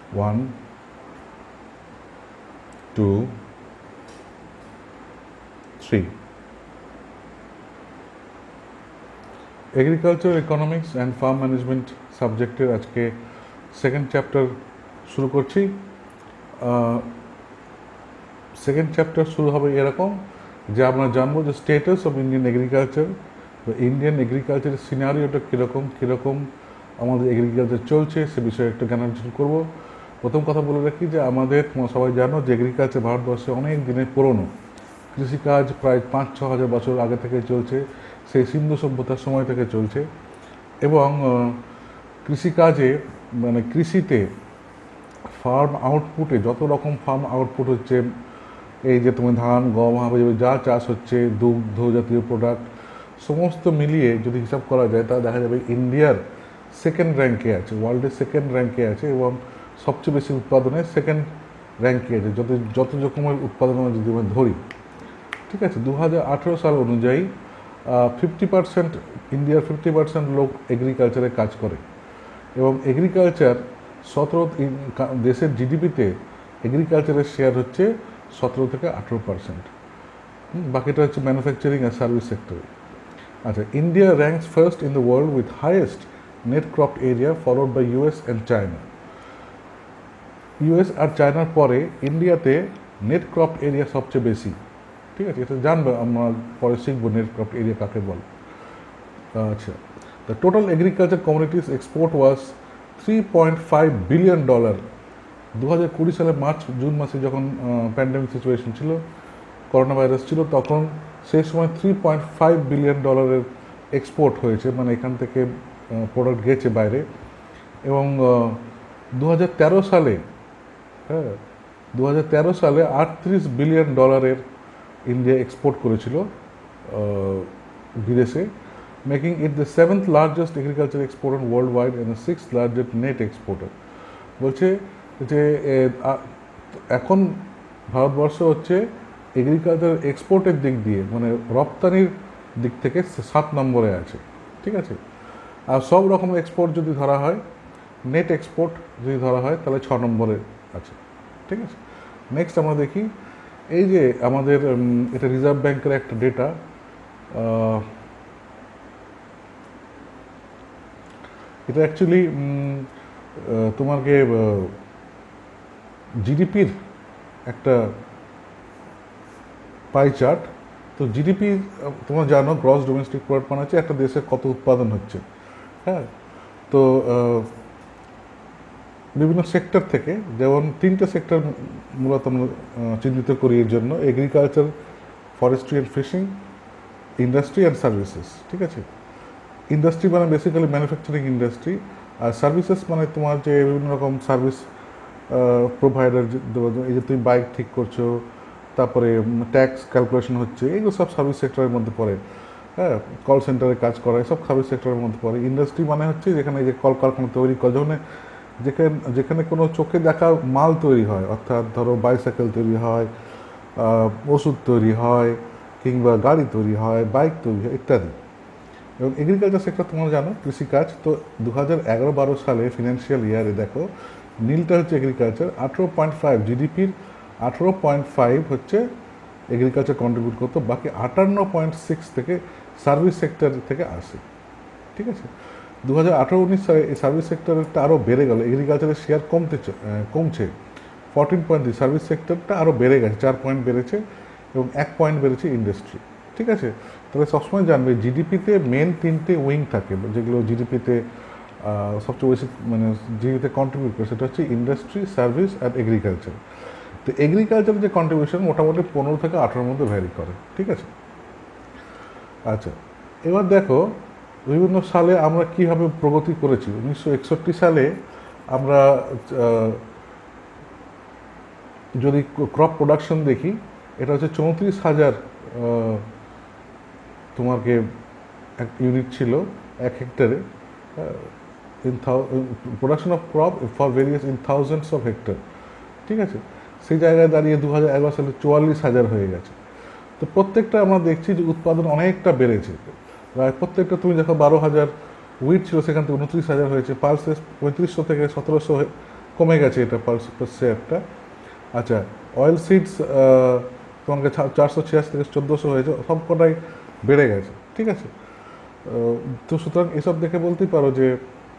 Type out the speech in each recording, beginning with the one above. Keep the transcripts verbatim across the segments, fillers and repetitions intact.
One two three. Agriculture economics and farm management সাবজেক্টের আজকে second chapter শুরু করছি। সেকেন্ড চ্যাপ্টার শুরু হবে এরকম যে আমরা জানবো যে status of Indian agriculture, Indian এগ্রিকালচারের সিনারিওটা কীরকম কীরকম আমাদের এগ্রিকালচার চলছে সে বিষয়ে একটু জ্ঞান অর্জন করবো। প্রথম কথা বলে রাখি যে আমাদের তোমরা সবাই জানো যে এগ্রিকালচার ভারতবর্ষে অনেক দিনের পুরনো কৃষিকাজ, প্রায় পাঁচ ছ হাজার বছর আগে থেকে চলছে, সেই সিন্ধু সভ্যতার সময় থেকে চলছে। এবং কৃষিকাজে মানে কৃষিতে ফার্ম আউটপুটে যত রকম ফার্ম আউটপুট হচ্ছে, এই যে তুমি ধান গম হাঁপাজাবি যা চাষ হচ্ছে, দুগ্ধ জাতীয় প্রোডাক্ট সমস্ত মিলিয়ে যদি হিসাব করা যায় তা দেখা যাবে ইন্ডিয়ার সেকেন্ড র্যাঙ্কে আছে, ওয়ার্ল্ডের সেকেন্ড র্যাঙ্কে আছে এবং সবচেয়ে বেশি উৎপাদনে সেকেন্ড র্যাঙ্কে আছে যত যত রকমের উৎপাদন যদি আমরা ধরি। ঠিক আছে, দু হাজার আঠেরো সাল অনুযায়ী ফিফটি পার্সেন্ট ইন্ডিয়ার ফিফটি পার্সেন্ট লোক এগ্রিকালচারে কাজ করে এবং এগ্রিকালচার সতেরো দেশের জিডিপিতে এগ্রিকালচারের শেয়ার হচ্ছে সতেরো থেকে আঠেরো পার্সেন্ট। বাকিটা হচ্ছে ম্যানুফ্যাকচারিং আর সার্ভিস সেক্টরে। আচ্ছা, India ranks first in the world with highest net crop area followed by US and China. US আর চায়নার পরে ইন্ডিয়াতে নেট ক্রপ এরিয়া সবচেয়ে বেশি। ঠিক আছে, এটা জানবো আমরা পরে শিখবো নেট ক্রপ এরিয়া কাকে বলে। আচ্ছা, the total agriculture communities export was three point five billion dollar. দু হাজার কুড়ি সালে মার্চ জুন মাসে যখন প্যান্ডেমিক সিচুয়েশন ছিল, করোনা ভাইরাস ছিল, তখন সেই সময় থ্রি পয়েন্ট ফাইভ বিলিয়ন ডলারের এক্সপোর্ট হয়েছে, মানে এখান থেকে প্রোডাক্ট গেছে বাইরে। এবং দু হাজার তেরো সালে হ্যাঁ দু হাজার তেরো সালে আটত্রিশ বিলিয়ন ডলারের ইন্ডিয়া এক্সপোর্ট করেছিল বিদেশে, making it the seventh largest agriculture exporter world wide and the six largest net exporter. বলছে যে এখন ভারতবর্ষ হচ্ছে এগ্রিকালচার এক্সপোর্টের দিক দিয়ে মানে রপ্তানির দিক থেকে সাত নম্বরে আছে। ঠিক আছে, আর সব রকমের এক্সপোর্ট যদি ধরা হয়, নেট এক্সপোর্ট যদি ধরা হয় তাহলে ছ নম্বরে আছে। ঠিক আছে, নেক্সট আমরা দেখি এই যে আমাদের এটা রিজার্ভ ব্যাংকের একটা ডেটা। এটা অ্যাকচুয়ালি তোমাকে জিডিপির একটা পাই চার্ট। তো জিডিপি তোমরা জানো গ্রস ডোমেস্টিক প্রোডাক্ট মানে হচ্ছে একটা দেশের কত উৎপাদন হচ্ছে। হ্যাঁ, তো বিভিন্ন সেক্টর থেকে, যেমন তিনটে সেক্টর মূলত আমরা চিহ্নিত করি এর জন্য: agriculture, forestry and fishing, industry and services. ঠিক আছে, ইন্ডাস্ট্রি মানে বেসিক্যালি ম্যানুফ্যাকচারিং ইন্ডাস্ট্রি, আর সার্ভিসেস মানে তোমার যে বিভিন্ন রকম সার্ভিস প্রোভাইডার, এই যে তুমি বাইক ঠিক করছো, তারপরে ট্যাক্স ক্যালকুলেশন হচ্ছে, এইগুলো সব সার্ভিস সেক্টরের মধ্যে পড়ে। হ্যাঁ, কল সেন্টারে কাজ করা সব সার্ভিস সেক্টরের মধ্যে পড়ে। ইন্ডাস্ট্রি মানে হচ্ছে যেখানে যে কলকারখানা তৈরি করা, যেখানে যেখানে যেখানে কোনো চোখে দেখা মাল তৈরি হয়, অর্থাৎ ধরো বাইসাইকেল তৈরি হয়, ওষুধ তৈরি হয়, কিংবা গাড়ি তৈরি হয়, বাইক তৈরি হয় ইত্যাদি। এবং এগ্রিকালচার সেক্টর তোমরা জানো কৃষিকাজ। তো দু হাজার এগারো বারো সালে ফিনান্সিয়াল ইয়ারে দেখো নীলটা হচ্ছে এগ্রিকালচার, আঠেরো পয়েন্ট ফাইভ জিডিপির আঠেরো পয়েন্ট ফাইভ হচ্ছে এগ্রিকালচার কন্ট্রিবিউট করতো, বাকি আটান্ন পয়েন্ট সিক্স থেকে সার্ভিস সেক্টর থেকে আসে। ঠিক আছে, দু হাজার আঠেরো উনিশ সালে এই সার্ভিস সেক্টরটা আরও বেড়ে গেল, এগ্রিকালচারের শেয়ার কমতে কমছে ফোরটিন পয়েন্ট থ্রি, সার্ভিস সেক্টরটা আরও বেড়ে গেছে, চার পয়েন্ট বেড়েছে এবং এক পয়েন্ট বেড়েছে ইন্ডাস্ট্রি। ঠিক আছে, তবে সবসময় জানবে জিডিপিতে মেন তিনটে উইং থাকে, যেগুলো জিডিপিতে সবচেয়ে বেশি মানে জিডিপিতে কন্ট্রিবিউট করে, সেটা হচ্ছে ইন্ডাস্ট্রি, সার্ভিস আর এগ্রিকালচার। তো এগ্রিকালচারের যে কন্ট্রিবিউশন মোটামুটি পনেরো থেকে আঠেরোর মধ্যে ভ্যারি করে। ঠিক আছে, আচ্ছা এবার দেখো বিভিন্ন সালে আমরা কীভাবে প্রগতি করেছি। উনিশশো একষট্টি সালে আমরা যদি ক্রপ প্রোডাকশন দেখি, এটা হচ্ছে চৌত্রিশ হাজার তোমাকে এক ইউনিট ছিল এক হেক্টরে, in production of crop for various in thousands of hectare. ঠিক আছে, সেই জায়গায় দাঁড়িয়ে দু হাজার এগারো সালে চুয়াল্লিশ হাজার হয়ে গেছে। তো প্রত্যেকটা আমরা দেখছি যে উৎপাদন অনেকটা বেড়েছে, প্রায় প্রত্যেকটা তুমি দেখো বারো হাজার উইট ছিল সেখান থেকে উনত্রিশ হাজার হয়েছে, পালসেস পঁয়ত্রিশশো থেকে সতেরোশো কমে গেছে এটা পার শেয়ারটা। আচ্ছা, অয়েল সিডস তোমাকে চারশো ছিয়াশি থেকে চোদ্দোশো হয়েছে, সব কটাই বেড়ে গেছে, ঠিক আছে। তো সুতরাং এসব দেখে বলতেই পারো যে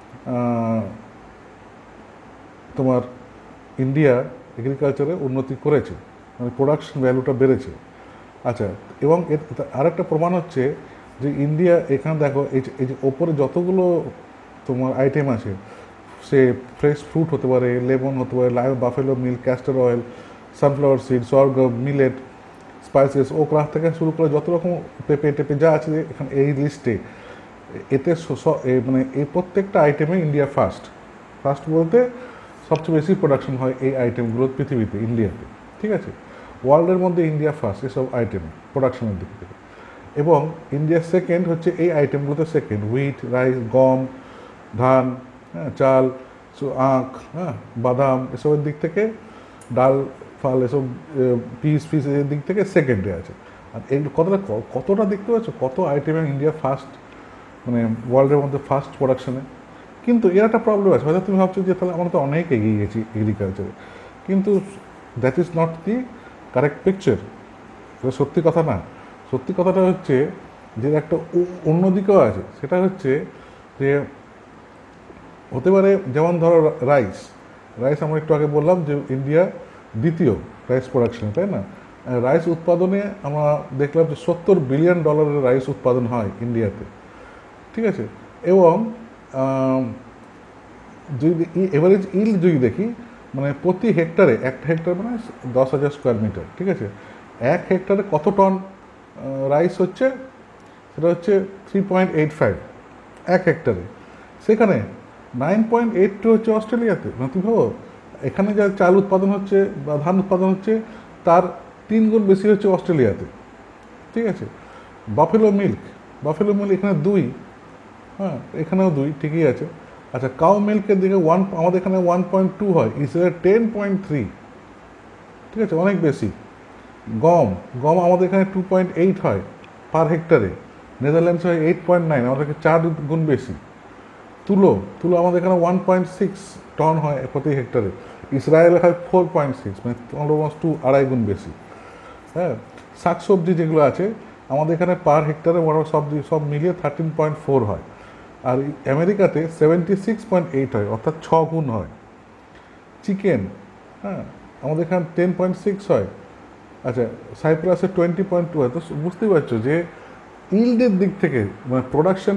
তোমার ইন্ডিয়া এগ্রিকালচারে উন্নতি করেছে, মানে প্রোডাকশন ভ্যালুটা বেড়েছে। আচ্ছা, এবং এর আরেকটা প্রমাণ হচ্ছে যে ইন্ডিয়া এখানে দেখো এই যে এই যে ওপরে যতগুলো তোমার আইটেম আছে, সে ফ্রেশ ফ্রুট হতে পারে, লেমন হতে পারে, live buffalo milk, castor oil, sunflower seed, sorghum, millet, spices, okra থেকে শুরু করে যত রকম পেঁপে টেপে যা আছে এখানে এই লিস্টে, এতে মানে এই প্রত্যেকটা আইটেমে ইন্ডিয়া ফার্স্ট। ফার্স্ট বলতে সবচেয়ে বেশি প্রোডাকশন হয় এই আইটেমগুলো পৃথিবীতে, ইন্ডিয়াতে, ঠিক আছে। ওয়ার্ল্ডের মধ্যে ইন্ডিয়া ফার্স্ট এসব আইটেম প্রোডাকশনের দিক থেকে। এবং ইন্ডিয়া সেকেন্ড হচ্ছে এই আইটেমগুলোতে সেকেন্ড, হুইট, রাইস, গম, ধান, হ্যাঁ, চাল, আখ, হ্যাঁ, বাদাম, এসবের দিক থেকে, ডাল ফাল, এসব পিস ফিস এর দিক থেকে সেকেন্ডে আছে। আর এগুলো কতটা কতটা দেখতে পাচ্ছ, কত আইটেমে ইন্ডিয়া ফার্স্ট, মানে ওয়ার্ল্ডের মধ্যে ফার্স্ট প্রোডাকশনে। কিন্তু এর একটা প্রবলেম আছে, হয়তো তুমি ভাবছো যে তাহলে আমরা তো অনেক এগিয়ে গেছি এগ্রিকালচারে, কিন্তু that is not the correct picture. এটা সত্যি কথা না। সত্যি কথাটা হচ্ছে যে একটা অন্যদিকেও আছে, সেটা হচ্ছে যে হতে পারে যেমন ধরো রাইস, রাইস আমরা একটু আগে বললাম যে ইন্ডিয়া দ্বিতীয় রাইস প্রোডাকশনে, তাই না। রাইস উৎপাদনে আমরা দেখলাম যে সত্তর বিলিয়ন ডলারের রাইস উৎপাদন হয় ইন্ডিয়াতে, ঠিক আছে। এবং যদি এভারেজ ইল্ড যদি দেখি, মানে প্রতি হেক্টরে, একটা হেক্টর মানে দশ হাজার স্কোয়ার মিটার, ঠিক আছে, এক হেক্টরে কত টন রাইস হচ্ছে, সেটা হচ্ছে থ্রি পয়েন্ট এইট ফাইভ এক হেক্টরে। সেখানে নাইন পয়েন্ট এইট টু হচ্ছে অস্ট্রেলিয়াতে। মানে তুমি ভাবো এখানে যা চাল উৎপাদন হচ্ছে বা ধান উৎপাদন হচ্ছে তার তিন গুণ বেশি হচ্ছে অস্ট্রেলিয়াতে, ঠিক আছে। বাফেলো মিল্ক, বাফেলো মিল্ক এখানে দুই, হ্যাঁ, এখানেও দুই, ঠিকই আছে। আচ্ছা, কাউ মিল্কের দিকে ওয়ান, আমাদের এখানে ওয়ান পয়েন্ট টু হয়, ইসরায়েল টেন পয়েন্ট থ্রি, ঠিক আছে, অনেক বেশি। গম, গম আমাদের এখানে টু পয়েন্ট এইট হয় পার হেক্টরে, নেদারল্যান্ডস হয় এইট পয়েন্ট নাইন, আমাদেরকে চার গুণ বেশি। তুলো, তুলো আমাদের এখানে ওয়ান পয়েন্ট সিক্স টন হয় প্রতি হেক্টরে, ইসরায়েলে হয় ফোর পয়েন্ট সিক্স, মানে অলমোস্ট টু আড়াই গুণ বেশি। হ্যাঁ, শাকসবজি যেগুলো আছে আমাদের এখানে পার হেক্টরে মোটামুটি সবজি সব মিলিয়ে থার্টিন পয়েন্ট ফোর হয়, আর আমেরিকাতে সেভেন্টি সিক্স পয়েন্ট এইট হয়, অর্থাৎ ছ গুণ হয়। চিকেন, হ্যাঁ, আমাদের এখানে টেন পয়েন্ট সিক্স হয়। আচ্ছা, সাইপ্রাসে টোয়েন্টি পয়েন্ট টু হয়। তো বুঝতেই পারছো যে ইল্ডের দিক থেকে, মানে প্রোডাকশন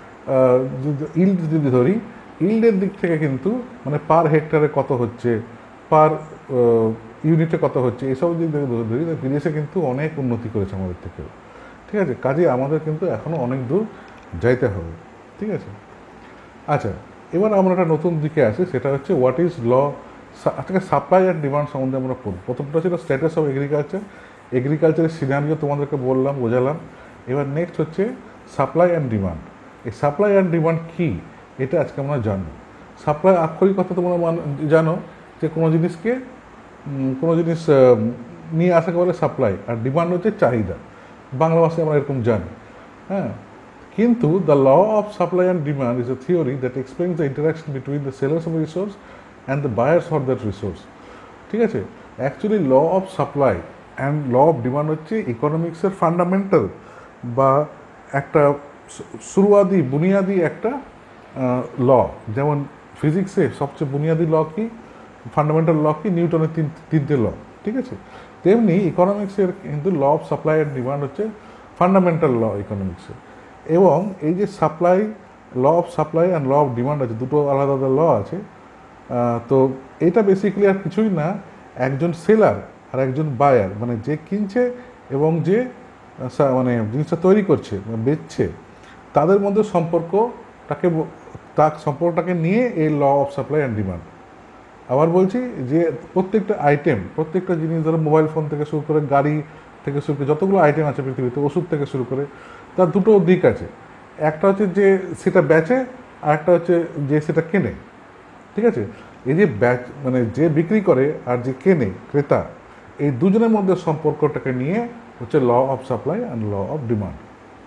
ইল্ড যদি ধরি, ইল্ডের দিক থেকে কিন্তু মানে পার হেক্টরে কত হচ্ছে, পার ইউনিটে কত হচ্ছে, এসব দিক থেকে ধরি, বিদেশে কিন্তু অনেক উন্নতি করেছে আমাদের থেকেও, ঠিক আছে। কাজে আমাদের কিন্তু এখনও অনেক দূর যাইতে হবে, ঠিক আছে। আচ্ছা, এবার আমরা একটা নতুন দিকে আসি, সেটা হচ্ছে হোয়াট ইজ ল। আজকে সাপ্লাই আর ডিমান্ড সম্বন্ধে আমরা পড়ব। প্রথমটা ছিল স্ট্যাটাস অফ এগ্রিকালচার, এগ্রিকালচারের সিনারিও তোমাদেরকে বললাম, বোঝালাম। এবার নেক্সট হচ্ছে সাপ্লাই অ্যান্ড ডিমান্ড। এই সাপ্লাই অ্যান্ড ডিমান্ড কী, এটা আজকে আমরা জানব। সাপ্লাই আক্ষরিক কথা তোমরা জানো যে কোনো জিনিসকে, কোনো জিনিস নিয়ে আসাকে বলে সাপ্লাই, আর ডিমান্ড হচ্ছে চাহিদা, বাংলা ভাষায় আমরা এরকম জানি, হ্যাঁ। কিন্তু the law of supply and demand is a theory that explains the interaction between the sellers of resource and the buyers for that resource, ঠিক আছে। Actually law of supply and law of demand হচ্ছে ইকোনমিক্সের fundamental বা একটা শুরুয়াদি বুনিয়াদি একটা ল। যেমন ফিজিক্সে সবচেয়ে বুনিয়াদি ল কি, ফান্ডামেন্টাল ল কি, নিউটনের তিন তিনটে ল, ঠিক আছে। তেমনি ইকোনমিক্সের কিন্তু law of supply and demand হচ্ছে ফান্ডামেন্টাল ল ইকোনমিক্সের। এবং এই যে supply, law of supply and law of demand আছে, দুটো আলাদা আলাদা ল আছে। তো এটা বেসিক্যালি আর কিছুই না, একজন সেলার আর একজন বায়ার, মানে যে কিনছে এবং যে মানে জিনিসটা তৈরি করছে, বেচছে, তাদের মধ্যে সম্পর্কটাকে, তার সম্পর্কটাকে নিয়ে এই law of supply and demand. আবার বলছি যে প্রত্যেকটা আইটেম, প্রত্যেকটা জিনিস, ধরো মোবাইল ফোন থেকে শুরু করে, গাড়ি থেকে শুরু করে, যতগুলো আইটেম আছে পৃথিবীতে, ওষুধ থেকে শুরু করে, তার দুটো দিক আছে। একটা হচ্ছে যে সেটা বেচে, আর একটা হচ্ছে যে সেটা কেনে, ঠিক আছে। এই যে ব্যাচ মানে যে বিক্রি করে আর যে কেনে, ক্রেতা, এই দুজনের মধ্যে সম্পর্কটাকে নিয়ে হচ্ছে law of supply and law of demand.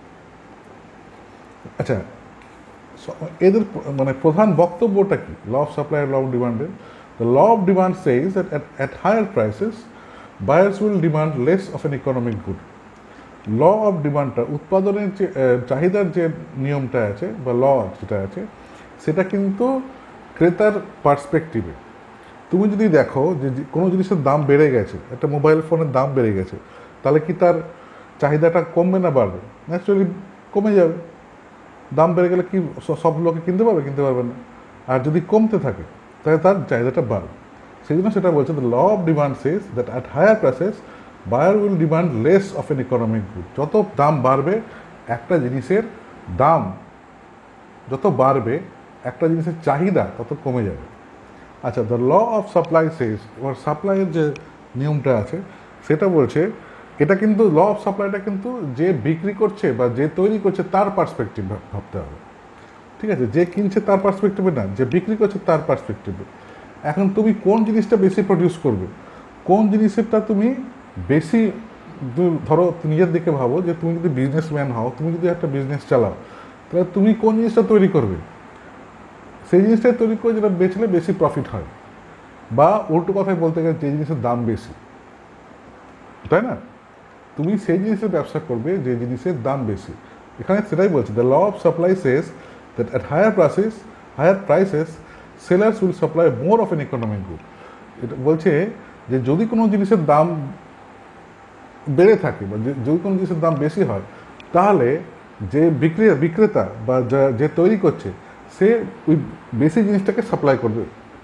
আচ্ছা, এদের মানে প্রধান বক্তব্যটা কি ল অফ সাপ্লাই আর ল অফ ডিমান্ডের? The law of demand says that at higher prices buyers will demand less of an economic good. Law of ডিমান্ডটা উৎপাদনের যে চাহিদার যে নিয়মটা আছে বা ল যেটা আছে সেটা কিন্তু ক্রেতার পার্সপেক্টিভে। তুমি যদি দেখো যে কোনো জিনিসের দাম বেড়ে গেছে, একটা মোবাইল ফোনের দাম বেড়ে গেছে, তাহলে কি তার চাহিদাটা কমবে না বাড়বে? ন্যাচারালি কমে যাবে। দাম বেড়ে গেলে কি সব লোকে কিনতে পারবে? কিনতে পারবে না। আর যদি কমতে থাকে তাহলে তার চাহিদাটা বাড়বে। সেই জন্য সেটা বলছে the law of demand says that at higher prices buyer will demand less of an economic good. যত দাম বাড়বে একটা জিনিসের দাম যত বাড়বে একটা জিনিসের চাহিদা তত কমে যাবে। আচ্ছা, the law of supply says, এবার সাপ্লাইয়ের যে নিয়মটা আছে সেটা বলছে এটা কিন্তু ল অফ সাপ্লাইটা কিন্তু যে বিক্রি করছে বা যে তৈরি করছে তার পার্সপেক্টিভ ভাবতে হবে। ঠিক আছে, যে কিনছে তার পার্সপেক্টিভে না, যে বিক্রি করছে তার পার্সপেক্টিভে। এখন তুমি কোন জিনিসটা বেশি প্রডিউস করবে, কোন জিনিসেরটা তুমি বেশি, ধরো নিজের দিকে ভাবো যে তুমি যদি বিজনেসম্যান হও, তুমি যদি একটা বিজনেস চালাও, তাহলে তুমি কোন জিনিসটা তৈরি করবে? সেই জিনিসটাই তৈরি করে যেটা বেচলে বেশি প্রফিট হয়, বা উল্টো কথায় বলতে গেলে যে জিনিসের দাম বেশি, তাই না? তুমি সেই জিনিসের ব্যবসা করবে যে জিনিসের দাম বেশি। এখানে সেটাই বলছে the law of supply says that at higher prices higher prices sellers will supply more of an economic good. এটা বলছে যে যদি কোনো জিনিসের দাম বেড়ে থাকে বা যদি কোনো জিনিসের দাম বেশি হয়, তাহলে যে বিক্রি বিক্রেতা বা যে তৈরি করছে সে ওই বেশি জিনিসটাকে সাপ্লাই করবে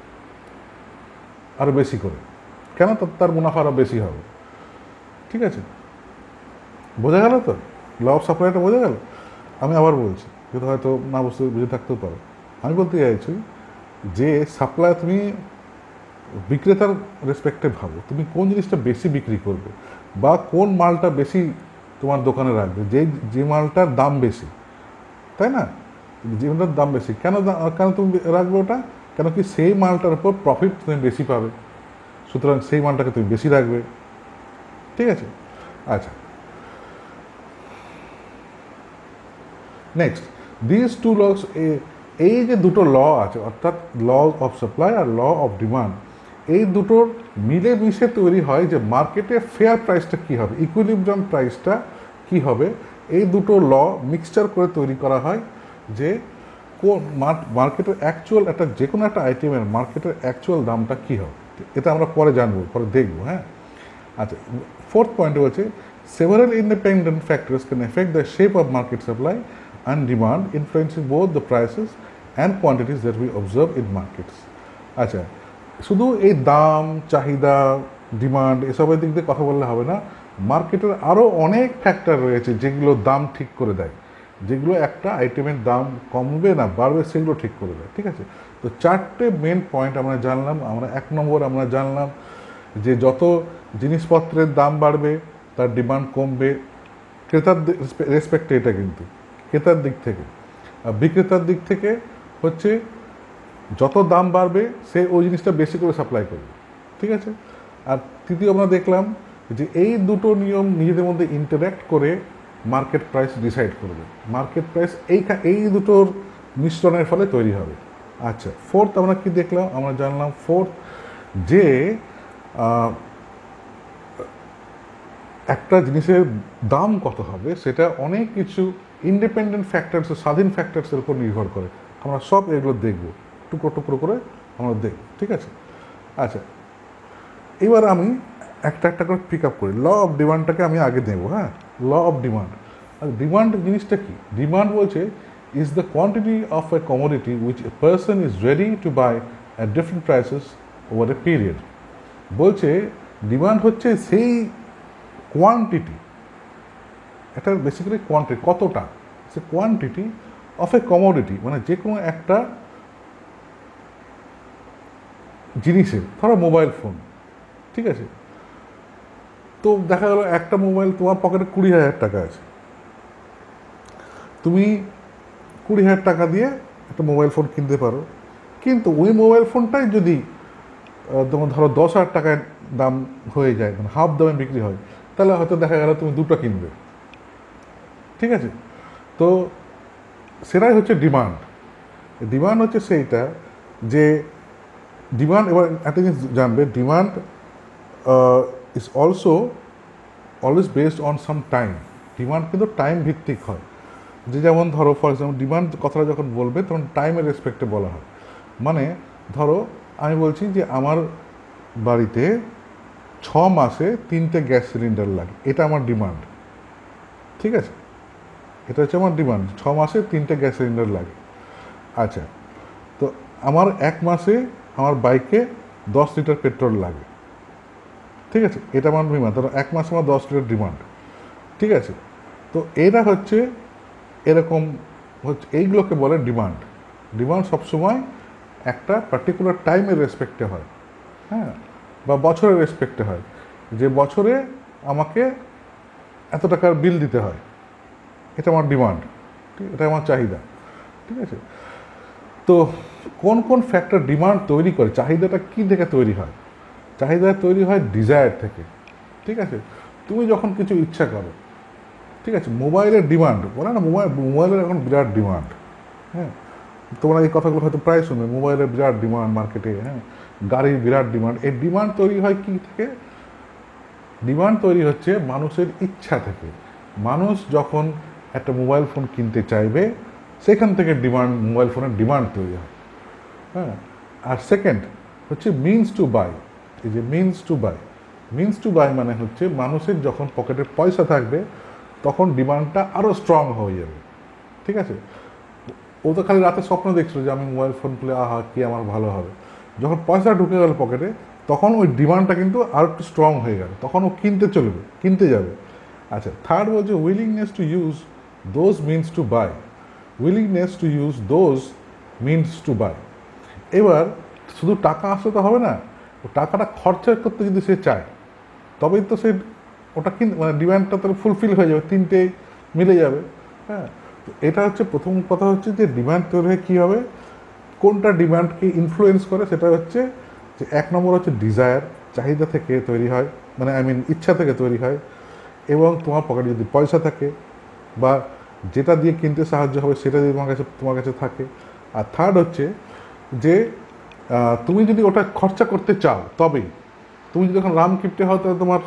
আরও বেশি করে। কেন? তার মুনাফা আরও বেশি হবে। ঠিক আছে, বোঝা গেল তো? ল অফ সাপ্লাইটা বোঝা গেল? আমি আবার বলছি, যেটা হয়তো না বুঝতে বুঝে থাকতেও পারো। আমি বলতে চাইছি যে সাপ্লাই তুমি বিক্রেতার রেসপেক্টে ভাবো, তুমি কোন জিনিসটা বেশি বিক্রি করবে বা কোন মালটা বেশি তোমার দোকানে রাখবে, যে যে মালটার দাম বেশি, তাই না? যে মালটার দাম বেশি কেন কেন তুমি রাখবে ওটা? কেন কি সেই মালটার উপর প্রফিট তুমি বেশি পাবে, সুতরাং সেই মালটাকে তুমি বেশি রাখবে। ঠিক আছে, আচ্ছা, নেক্সট দিস টু লস, এই যে দুটো ল আছে অর্থাৎ ল অফ সাপ্লাই আর ল অফ ডিমান্ড, এই দুটোর মিলে মিশে তৈরি হয় যে মার্কেটে ফেয়ার প্রাইসটা কী হবে, ইকুইলিব্রিয়াম প্রাইসটা কী হবে। এই দুটো ল মিক্সচার করে তৈরি করা হয় যে কোন মার্কেটের অ্যাকচুয়াল একটা যে কোনো একটা আইটেমের মার্কেটের অ্যাকচুয়াল দামটা কী হবে। এটা আমরা পরে জানবো, পরে দেখবো। হ্যাঁ, আচ্ছা, ফোর্থ পয়েন্ট হচ্ছে several independent factors can affect the shape of market supply and demand, influencing both the prices and quantities that we observe in markets. আচ্ছা, শুধু এই দাম, চাহিদা, ডিমান্ড এসবের দিক দিয়ে কথা বললে হবে না। মার্কেটের আরও অনেক ফ্যাক্টর রয়েছে যেগুলো দাম ঠিক করে দেয়, যেগুলো একটা আইটেমের দাম কমবে না বাড়বে সেগুলো ঠিক করে দেয়। ঠিক আছে, তো চারটে মেন পয়েন্ট আমরা জানলাম। আমরা এক নম্বর আমরা জানলাম যে যত জিনিসপত্রের দাম বাড়বে তার ডিমান্ড কমবে, ক্রেতার রেসপেক্টে এটা কিন্তু ক্রেতার দিক থেকে। আর বিক্রেতার দিক থেকে হচ্ছে যত দাম বাড়বে সে ওই জিনিসটা বেশি করে সাপ্লাই করবে। ঠিক আছে, আর তৃতীয় আমরা দেখলাম যে এই দুটো নিয়ম নিজেদের মধ্যে ইন্টারঅ্যাক্ট করে মার্কেট প্রাইস ডিসাইড করবে। মার্কেট প্রাইস এই এই দুটোর মিশ্রণের ফলে তৈরি হবে। আচ্ছা, ফোর্থ আমরা কি দেখলাম? আমরা জানলাম ফোর্থ যে একটা জিনিসের দাম কত হবে সেটা অনেক কিছু ইন্ডিপেন্ডেন্ট ফ্যাক্টরস, স্বাধীন ফ্যাক্টরসের উপর নির্ভর করে। আমরা সব এগুলো দেখব, টুকরো টুকরো করে আমরা দেখব। ঠিক আছে, আচ্ছা, এবার আমি একটা একটা করে পিক আপ করি। ল অফ ডিমান্ডটাকে আমি আগে দেব। হ্যাঁ, ল অফ ডিমান্ড। আর ডিমান্ড জিনিসটা কি? ডিমান্ড বলছে is the quantity of a commodity which a person is ready to buy at different prices over a period. বলছে ডিমান্ড হচ্ছে সেই কোয়ান্টিটি, এটা বেসিক্যালি কোয়ান্টিটি, কতটা, সে কোয়ান্টিটি অফ এ কমোডিটি, মানে যে কোনো একটা জিনিসের, ধরো মোবাইল ফোন। ঠিক আছে, তো দেখা গেল একটা মোবাইল তোমার পকেটে কুড়ি হাজার টাকা আছে, তুমি কুড়ি হাজার টাকা দিয়ে একটা মোবাইল ফোন কিনতে পারো, কিন্তু ওই মোবাইল ফোনটাই যদি তোমার ধরো দশ হাজার টাকায় দাম হয়ে যায়, মানে হাফ দামে বিক্রি হয়, তাহলে হয়তো দেখা গেল তুমি দুটো কিনবে। ঠিক আছে, তো সেটাই হচ্ছে ডিমান্ড। ডিমান্ড হচ্ছে সেইটা যে ডিমান্ড, এবার একটা জিনিস জানবে, demand is also always based on some time. Demand কিন্তু টাইম ভিত্তিক হয়। যে যেমন ধরো ফর এক্সাম্পল ডিমান্ড কথাটা যখন বলবে তখন টাইমের রেসপেক্টে বলা হয়। মানে ধরো আমি বলছি যে আমার বাড়িতে ছ মাসে তিনটে গ্যাস সিলিন্ডার লাগে, এটা আমার ডিমান্ড, ঠিক আছে? এটা হচ্ছে আমার ডিমান্ড, ছ মাসে তিনটে গ্যাস সিলিন্ডার লাগে। আচ্ছা, তো আমার এক মাসে আমার বাইকে দশ লিটার পেট্রোল লাগে, ঠিক আছে? এটা আমার ডিমান্ড, ধরো এক মাসে আমার দশ লিটার ডিমান্ড, ঠিক আছে? তো এরা হচ্ছে এরকম হচ্ছে, এইগুলোকে বলে ডিমান্ড। ডিমান্ড সবসময় একটা পার্টিকুলার টাইমের রেসপেক্টে হয়, হ্যাঁ, বা বছরের রেসপেক্টে হয়, যে বছরে আমাকে এত টাকার বিল দিতে হয়, এটা আমার ডিমান্ড, ঠিক, এটা আমার চাহিদা, ঠিক আছে? তো কোন কোন ফ্যাক্টর ডিমান্ড তৈরি করে, চাহিদাটা কী থেকে তৈরি হয়? চাহিদা তৈরি হয় ডিজায়ার থেকে, ঠিক আছে? তুমি যখন কিছু ইচ্ছা করো, ঠিক আছে, মোবাইলের ডিমান্ড বলে না, মোবাইল মোবাইলের এখন বিরাট ডিমান্ড, হ্যাঁ, তোমরা এই কথাগুলো হয়তো প্রায় শুনবে, মোবাইলের বিরাট ডিমান্ড মার্কেটে, হ্যাঁ, গাড়ির বিরাট ডিমান্ড। এই ডিমান্ড তৈরি হয় কী থেকে? ডিমান্ড তৈরি হচ্ছে মানুষের ইচ্ছা থেকে। মানুষ যখন একটা মোবাইল ফোন কিনতে চাইবে, সেখান থেকে ডিমান্ড, মোবাইল ফোনের ডিমান্ড তৈরি হয়, হ্যাঁ। আর সেকেন্ড হচ্ছে মিনস টু বাই। এই যে means to buy, means to buy মানে হচ্ছে মানুষের যখন পকেটে পয়সা থাকবে তখন ডিমান্ডটা আরও স্ট্রং হয়ে যাবে, ঠিক আছে? ও তো খালি রাতে স্বপ্ন দেখছিল যে আমি মোবাইল ফোন পেলে আহা কি আমার ভালো হবে। যখন পয়সা ঢুকে গেল পকেটে তখন ওই ডিমান্ডটা কিন্তু আরও একটু স্ট্রং হয়ে গেল, তখন ও কিনতে চলবে, কিনতে যাবে। আচ্ছা, থার্ড হচ্ছে willingness to use those means to buy. Willingness to use those means to buy. এবার শুধু টাকা আসলে তো হবে না, ও টাকাটা খরচা করতে যদি সে চায় তবেই তো সে ওটা কিন, মানে ডিমান্ডটা তাহলে ফুলফিল হয়ে যাবে, তিনটে মিলে যাবে, হ্যাঁ। এটা হচ্ছে প্রথম কথা, হচ্ছে যে ডিমান্ড তৈরি হয় কী হবে, কোনটা ডিমান্ডকে ইনফ্লুয়েন্স করে, সেটা হচ্ছে যে এক নম্বর হচ্ছে ডিজায়ার, চাহিদা থেকে তৈরি হয়, মানে আই মিন ইচ্ছা থেকে তৈরি হয়, এবং তোমার পকেটে যদি পয়সা থাকে বা যেটা দিয়ে কিনতে সাহায্য হবে সেটা যদি তোমার কাছে তোমার কাছে থাকে। আর থার্ড হচ্ছে যে তুমি যদি ওটা খরচা করতে চাও তবেই, তুমি যদি যখন রাম কিপটে হও তাহলে তোমার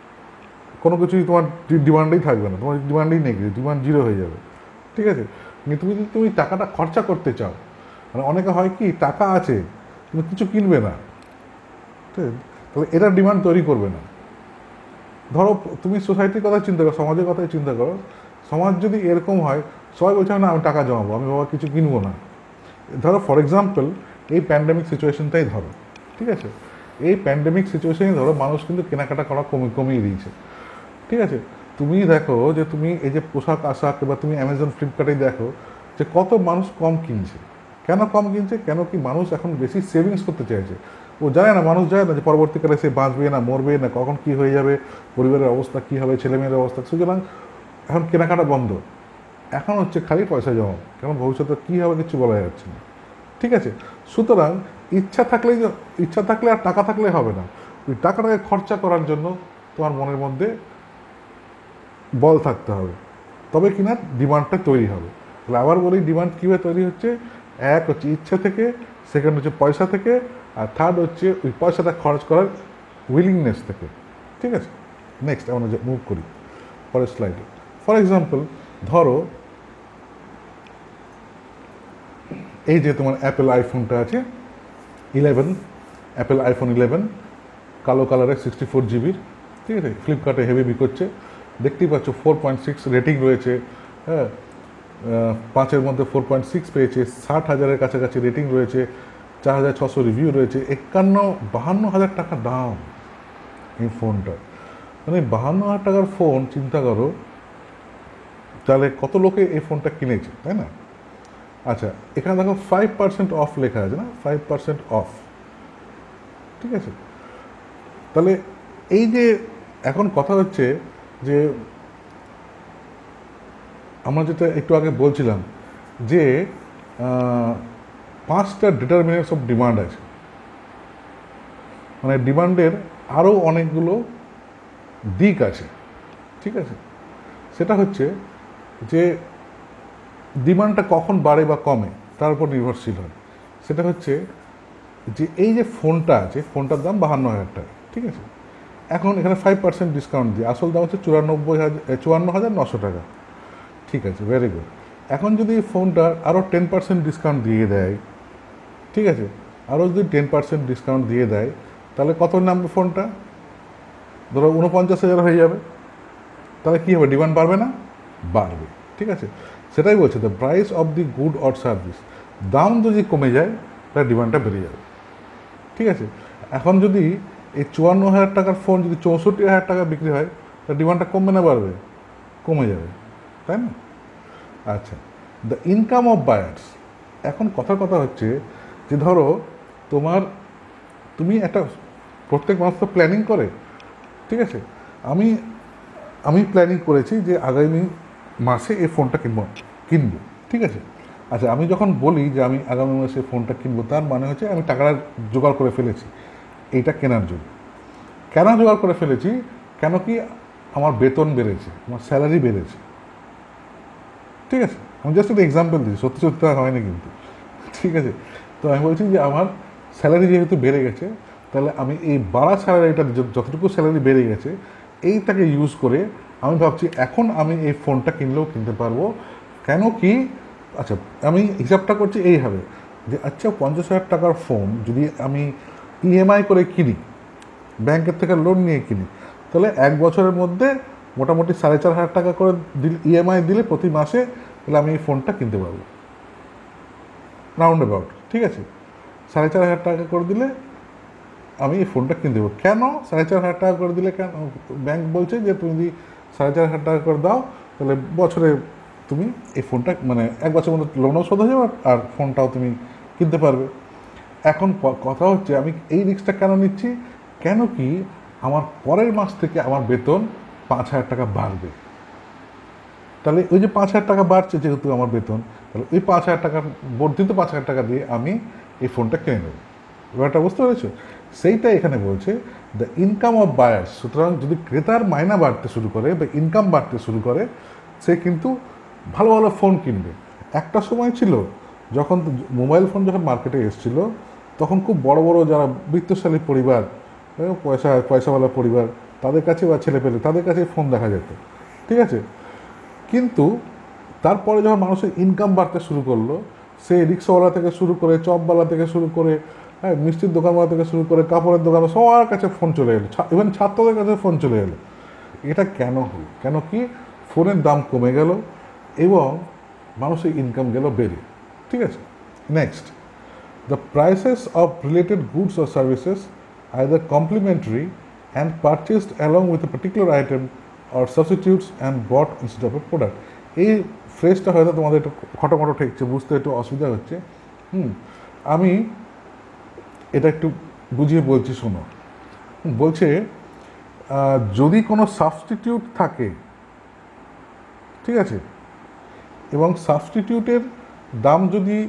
কোনো কিছুই তোমার ডিমান্ডেই থাকবে না, তোমার ডিমান্ডেই নেই, ডিমান্ড জিরো হয়ে যাবে, ঠিক আছে? কিন্তু তুমি যদি তুমি টাকাটা খরচা করতে চাও, মানে অনেকে হয় কি টাকা আছে কিন্তু কিছু কিনবে না, ঠিক আছে, তাহলে এটা ডিমান্ড তৈরি করবে না। ধরো তুমি সোসাইটির কথা চিন্তা করো, সমাজের কথাই চিন্তা করো, সমাজ যদি এরকম হয় সবাই বলছে না আমি টাকা জমাবো, আমি বাবা কিছু কিনবো না। ধরো ফর এক্সাম্পল এই প্যান্ডেমিক সিচুয়েশনটাই ধরো, ঠিক আছে, এই প্যান্ডেমিক সিচুয়েশনে ধরো মানুষ কিন্তু কেনাকাটা করা কমে কমিয়ে দিয়েছে, ঠিক আছে? তুমি দেখো যে তুমি এই যে পোশাক আশাক বা তুমি অ্যামাজন ফ্লিপকার্টেই দেখো যে কত মানুষ কম কিনছে। কেন কম কিনছে? কেন কি মানুষ এখন বেশি সেভিংস করতে চাইছে। ও জানে না, মানুষ জানে না যে পরবর্তীকালে সে বাঁচবে না মরবে না, কখন কি হয়ে যাবে, পরিবারের অবস্থা কী হবে, ছেলেমেয়ের অবস্থা, সুতরাং এখন কেনাকাটা বন্ধ, এখন হচ্ছে খালি পয়সা জমা, কারণ ভবিষ্যতে কী হবে কিছু বলা যাচ্ছে না, ঠিক আছে? সুতরাং ইচ্ছা থাকলেই, ইচ্ছা থাকলে আর টাকা থাকলে হবে না, ওই টাকাটাকে খরচা করার জন্য তোমার মনের মধ্যে বল থাকতে হবে, তবে কিনা ডিমান্ডটা তৈরি হবে। তাহলে আবার বলি ডিমান্ড কীভাবে তৈরি হচ্ছে, এক হচ্ছে ইচ্ছা থেকে, সেকেন্ড হচ্ছে পয়সা থেকে, আর থার্ড হচ্ছে ওই পয়সাটা খরচ করার উইলিংনেস থেকে, ঠিক আছে? নেক্সট আমরা মুভ করি পরের স্লাইডে। ফর এক্সাম্পল ধরো এই যে তোমার অ্যাপেল আইফোনটা আছে ইলেভেন, অ্যাপেল আইফোন ইলেভেন, কালো কালারের সিক্সটি ফোর জিবির, ঠিক আছে, ফ্লিপকার্টে হেভি বিকোচ্ছে, দেখতেই পাচ্ছ ফোর পয়েন্ট সিক্স রেটিং রয়েছে, হ্যাঁ, পাঁচের মধ্যে ফোর পয়েন্ট সিক্স পেয়েছে, ষাট হাজারের কাছাকাছি রেটিং রয়েছে, চার হাজার ছশো রিভিউ রয়েছে, একান্ন বাহান্ন হাজার টাকা দাম এই ফোনটা। মানে বাহান্ন হাজার টাকার ফোন চিন্তা করো তাহলে কত লোকে এই ফোনটা কিনেছে, তাই না? আচ্ছা, এখানে দেখো ফাইভ পার্সেন্ট অফ লেখা আছে না, ফাইভ পার্সেন্ট অফ, ঠিক আছে? তাহলে এই যে এখন কথা হচ্ছে যে আমরা যেটা একটু আগে বলছিলাম যে পাঁচটা ডিটারমিনেন্টস অফ ডিমান্ড আছে, মানে ডিমান্ডের আরও অনেকগুলো দিক আছে, ঠিক আছে? সেটা হচ্ছে যে ডিমান্ডটা কখন বাড়ে বা কমে তার উপর নির্ভরশীল হয়। সেটা হচ্ছে যে এই যে ফোনটা আছে, ফোনটার দাম বাহান্ন হাজার টাকা, ঠিক আছে। এখন এখানে ফাইভ পার্সেন্ট ডিসকাউন্ট দিয়ে আসল দাম হচ্ছে চুরানব্বই হাজার চুয়ান্ন হাজার নশো টাকা, ঠিক আছে, ভেরি গুড। এখন যদি ফোনটার আরও টেন পার্সেন্ট ডিসকাউন্ট দিয়ে দেয়, ঠিক আছে, আরও যদি টেন পার্সেন্ট ডিসকাউন্ট দিয়ে দেয়, তাহলে কত নামবে ফোনটা? ধরো উনপঞ্চাশ হাজার হয়ে যাবে। তাহলে কী হবে? ডিমান্ড বাড়বে না? বাড়বে, ঠিক আছে। সেটাই বলছে, the price of the good or service, দাম যদি কমে যায় তাহলে ডিমান্ডটা বেড়ে যাবে, ঠিক আছে। এখন যদি এই চুয়ান্ন হাজার টাকার ফোন যদি চৌষট্টি হাজার টাকা বিক্রি হয়, তাহলে ডিমান্ডটা কমবে না বাড়বে? কমে যাবে, তাই না? আচ্ছা, দ্য ইনকাম অফ বায়ার্স। এখন কথার কথা হচ্ছে যে ধরো তোমার, তুমি একটা, প্রত্যেক মানুষ তো প্ল্যানিং করে, ঠিক আছে। আমি আমি প্ল্যানিং করেছি যে আগামী মাসে এই ফোনটা কিনবো কিনবো ঠিক আছে। আচ্ছা, আমি যখন বলি যে আমি আগামী মাসে ফোনটা কিনবো, তার মানে হচ্ছে আমি টাকাটা জোগাড় করে ফেলেছি এইটা কেনার জন্য। কেন জোগাড় করে ফেলেছি? কেন কি আমার বেতন বেড়েছে, আমার স্যালারি বেড়েছে, ঠিক আছে। আমি জাস্ট একটা এক্সাম্পল দিচ্ছি, সত্যি সত্যি হয়নি কিন্তু, ঠিক আছে। তো আমি বলছি যে আমার স্যালারি যেহেতু বেড়ে গেছে, তাহলে আমি এই বাড়া স্যালারিটা, যতটুকু স্যালারি বেড়ে গেছে, এইটাকে ইউজ করে আমি ভাবছি এখন আমি এই ফোনটা কিনলেও কিনতে পারবো। কেন কি? আচ্ছা, আমি হিসাবটা করছি এইভাবে যে আচ্ছা পঞ্চাশ হাজার টাকার ফোন যদি আমি ইএমআই করে কিনি, ব্যাংকের থেকে লোন নিয়ে কিনি, তাহলে এক বছরের মধ্যে মোটামুটি সাড়ে চার হাজার টাকা করে দিলে, ইএমআই দিলে প্রতি মাসে, তাহলে আমি এই ফোনটা কিনতে পারবো রাউন্ড অ্যাবাউট, ঠিক আছে। সাড়ে চার হাজার টাকা করে দিলে আমি এই ফোনটা কিনতে পারবো। কেন সাড়ে চার হাজার টাকা করে দিলে? কেন? ব্যাংক বলছে যে তুমি যদি সাড়ে চার হাজার টাকা করে দাও, তাহলে বছরে তুমি এই ফোনটা, মানে এক বছরের মধ্যে লোনও শোধ হয়ে যাবে আর ফোনটাও তুমি কিনতে পারবে। এখন কথা হচ্ছে আমি এই রিস্কটা কেন নিচ্ছি? কেন কি আমার পরের মাস থেকে আমার বেতন পাঁচ হাজার টাকা বাড়বে, তাহলে ওই যে পাঁচ হাজার টাকা বাড়ছে যেহেতু আমার বেতন, তাহলে ওই পাঁচ হাজার টাকার বর্ধিত পাঁচ হাজার টাকা দিয়ে আমি এই ফোনটা কিনে নেব। ব্যাপারটা বুঝতে পেরেছো? সেইটা এখানে বলছে দ্য ইনকাম অফ বায়ার্স। সুতরাং যদি ক্রেতার মাইনা বাড়তে শুরু করে বা ইনকাম বাড়তে শুরু করে, সে কিন্তু ভালো ভালো ফোন কিনবে। একটা সময় ছিল যখন মোবাইল ফোন যখন মার্কেটে এসেছিলো, তখন খুব বড় বড় যারা বৃত্তশালী পরিবার, পয়সা পয়সাওয়ালা পরিবার, তাদের কাছে বা ছেলে পেলে তাদের কাছে ফোন দেখা যেত, ঠিক আছে। কিন্তু তারপরে যখন মানুষের ইনকাম বাড়তে শুরু করলো, সে রিক্সাওয়ালা থেকে শুরু করে, চপওয়ালা থেকে শুরু করে, হ্যাঁ, মিষ্টির দোকানওয়ালা থেকে শুরু করে, কাপড়ের দোকান, সবার কাছে ফোন চলে এলো, ইভেন ছাত্রদের কাছে ফোন চলে এলো। এটা কেন হলো? কেন কি ফোনের দাম কমে গেল এবং মানুষের ইনকাম গেল বেড়ে, ঠিক আছে। Next, the prices of related goods or services either complementary and purchased along with a particular item or substitutes and bought instead of a product. এই ফ্রেজটা হয়তো তোমাদের একটু খটোমটো ঠেকছে, বুঝতে একটু অসুবিধা হচ্ছে। হুম আমি এটা একটু বুঝিয়ে বলছি, শোনো। বলছে যদি কোনো সাবস্টিটিউট থাকে, ঠিক আছে, এবং সাবস্টিটিউটের দাম যদি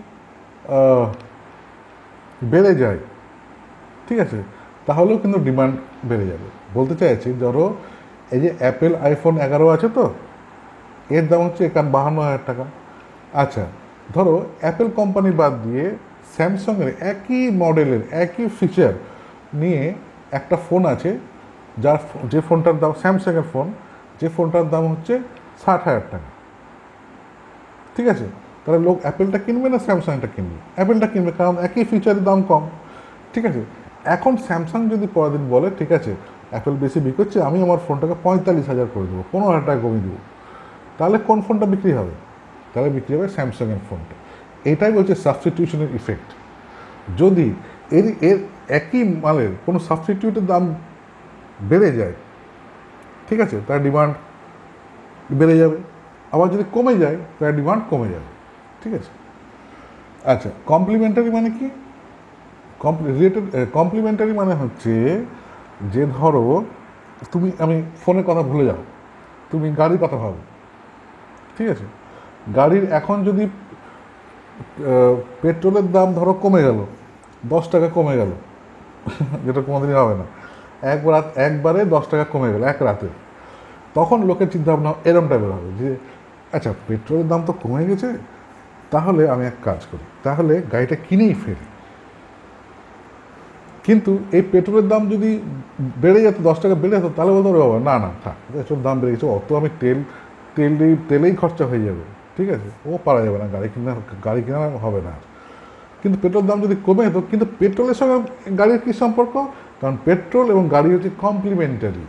বেড়ে যায়, ঠিক আছে, তাহলেও কিন্তু ডিমান্ড বেড়ে যাবে। বলতে চাইছি ধরো এই যে অ্যাপেল আইফোন এগারো আছে, তো এর দাম হচ্ছে একান বাহান্ন হাজার টাকা। আচ্ছা, ধরো অ্যাপেল কোম্পানি বাদ দিয়ে স্যামসাংয়ের একই মডেলের একই ফিচার নিয়ে একটা ফোন আছে, যার যে ফোনটার দাম, স্যামসাংয়ের ফোন, যে ফোনটার দাম হচ্ছে ষাট হাজার টাকা, ঠিক আছে। তাহলে লোক অ্যাপেলটা কিনবে না স্যামসাংটা কিনবে? অ্যাপেলটা কিনবে, কারণ একই ফিচারের দাম কম, ঠিক আছে। এখন স্যামসাং যদি পরের দিন বলে ঠিক আছে অ্যাপেল বেশি বিক্রি হচ্ছে, আমি আমার ফোনটাকে পঁয়তাল্লিশ হাজার করে দেবো, পনেরো হাজার টাকা কমিয়ে দেবো, তাহলে কোন ফোনটা বিক্রি হবে? তাহলে বিক্রি হবে স্যামসাংয়ের ফোনটা। এটাই বলছে সাবস্টিটিউশনের ইফেক্ট। যদি এর এর একই মালের কোনো সাবস্টিটিউটের দাম বেড়ে যায়, ঠিক আছে, তার ডিমান্ড বেড়ে যাবে। আবার যদি কমে যায় তার ডিমান্ড কমে যাবে, ঠিক আছে। আচ্ছা, কমপ্লিমেন্টারি মানে কি? রিলেটেড কমপ্লিমেন্টারি মানে হচ্ছে যে ধরো তুমি, আমি ফোনের কথা ভুলে যাও, তুমি গাড়ির কথা ভাবো, ঠিক আছে। গাড়ির এখন যদি পেট্রোলের দাম ধরো কমে গেল, দশ টাকা কমে গেল, যেটা কোনোদিনই হবে না, এক রাত একবারে দশ টাকা কমে গেল এক রাতে, তখন লোকের চিন্তাভাবনা এরম টাইপের হবে যে আচ্ছা পেট্রোলের দাম তো কমে গেছে, তাহলে আমি এক কাজ করি, তাহলে গাড়িটা কিনেই ফেলি, কিন্তু এই পেট্রোলের দাম যদি বেড়ে যেত, দশ টাকা বেড়ে যেত, তাহলে বলতে পারবে বাবা না না থাক, পেট্রোল দাম বেড়ে গেছে, অত আমি তেল তেল তেলেই খরচা হয়ে যাবে, ঠিক আছে, ও পারা যাবে না, গাড়ি কিনা গাড়ি কেনা হবে না। কিন্তু পেট্রোল দাম যদি কমে যেত, কিন্তু পেট্রোলের সঙ্গে গাড়ির কী সম্পর্ক? কারণ পেট্রোল এবং গাড়ি হচ্ছে কমপ্লিমেন্টারি,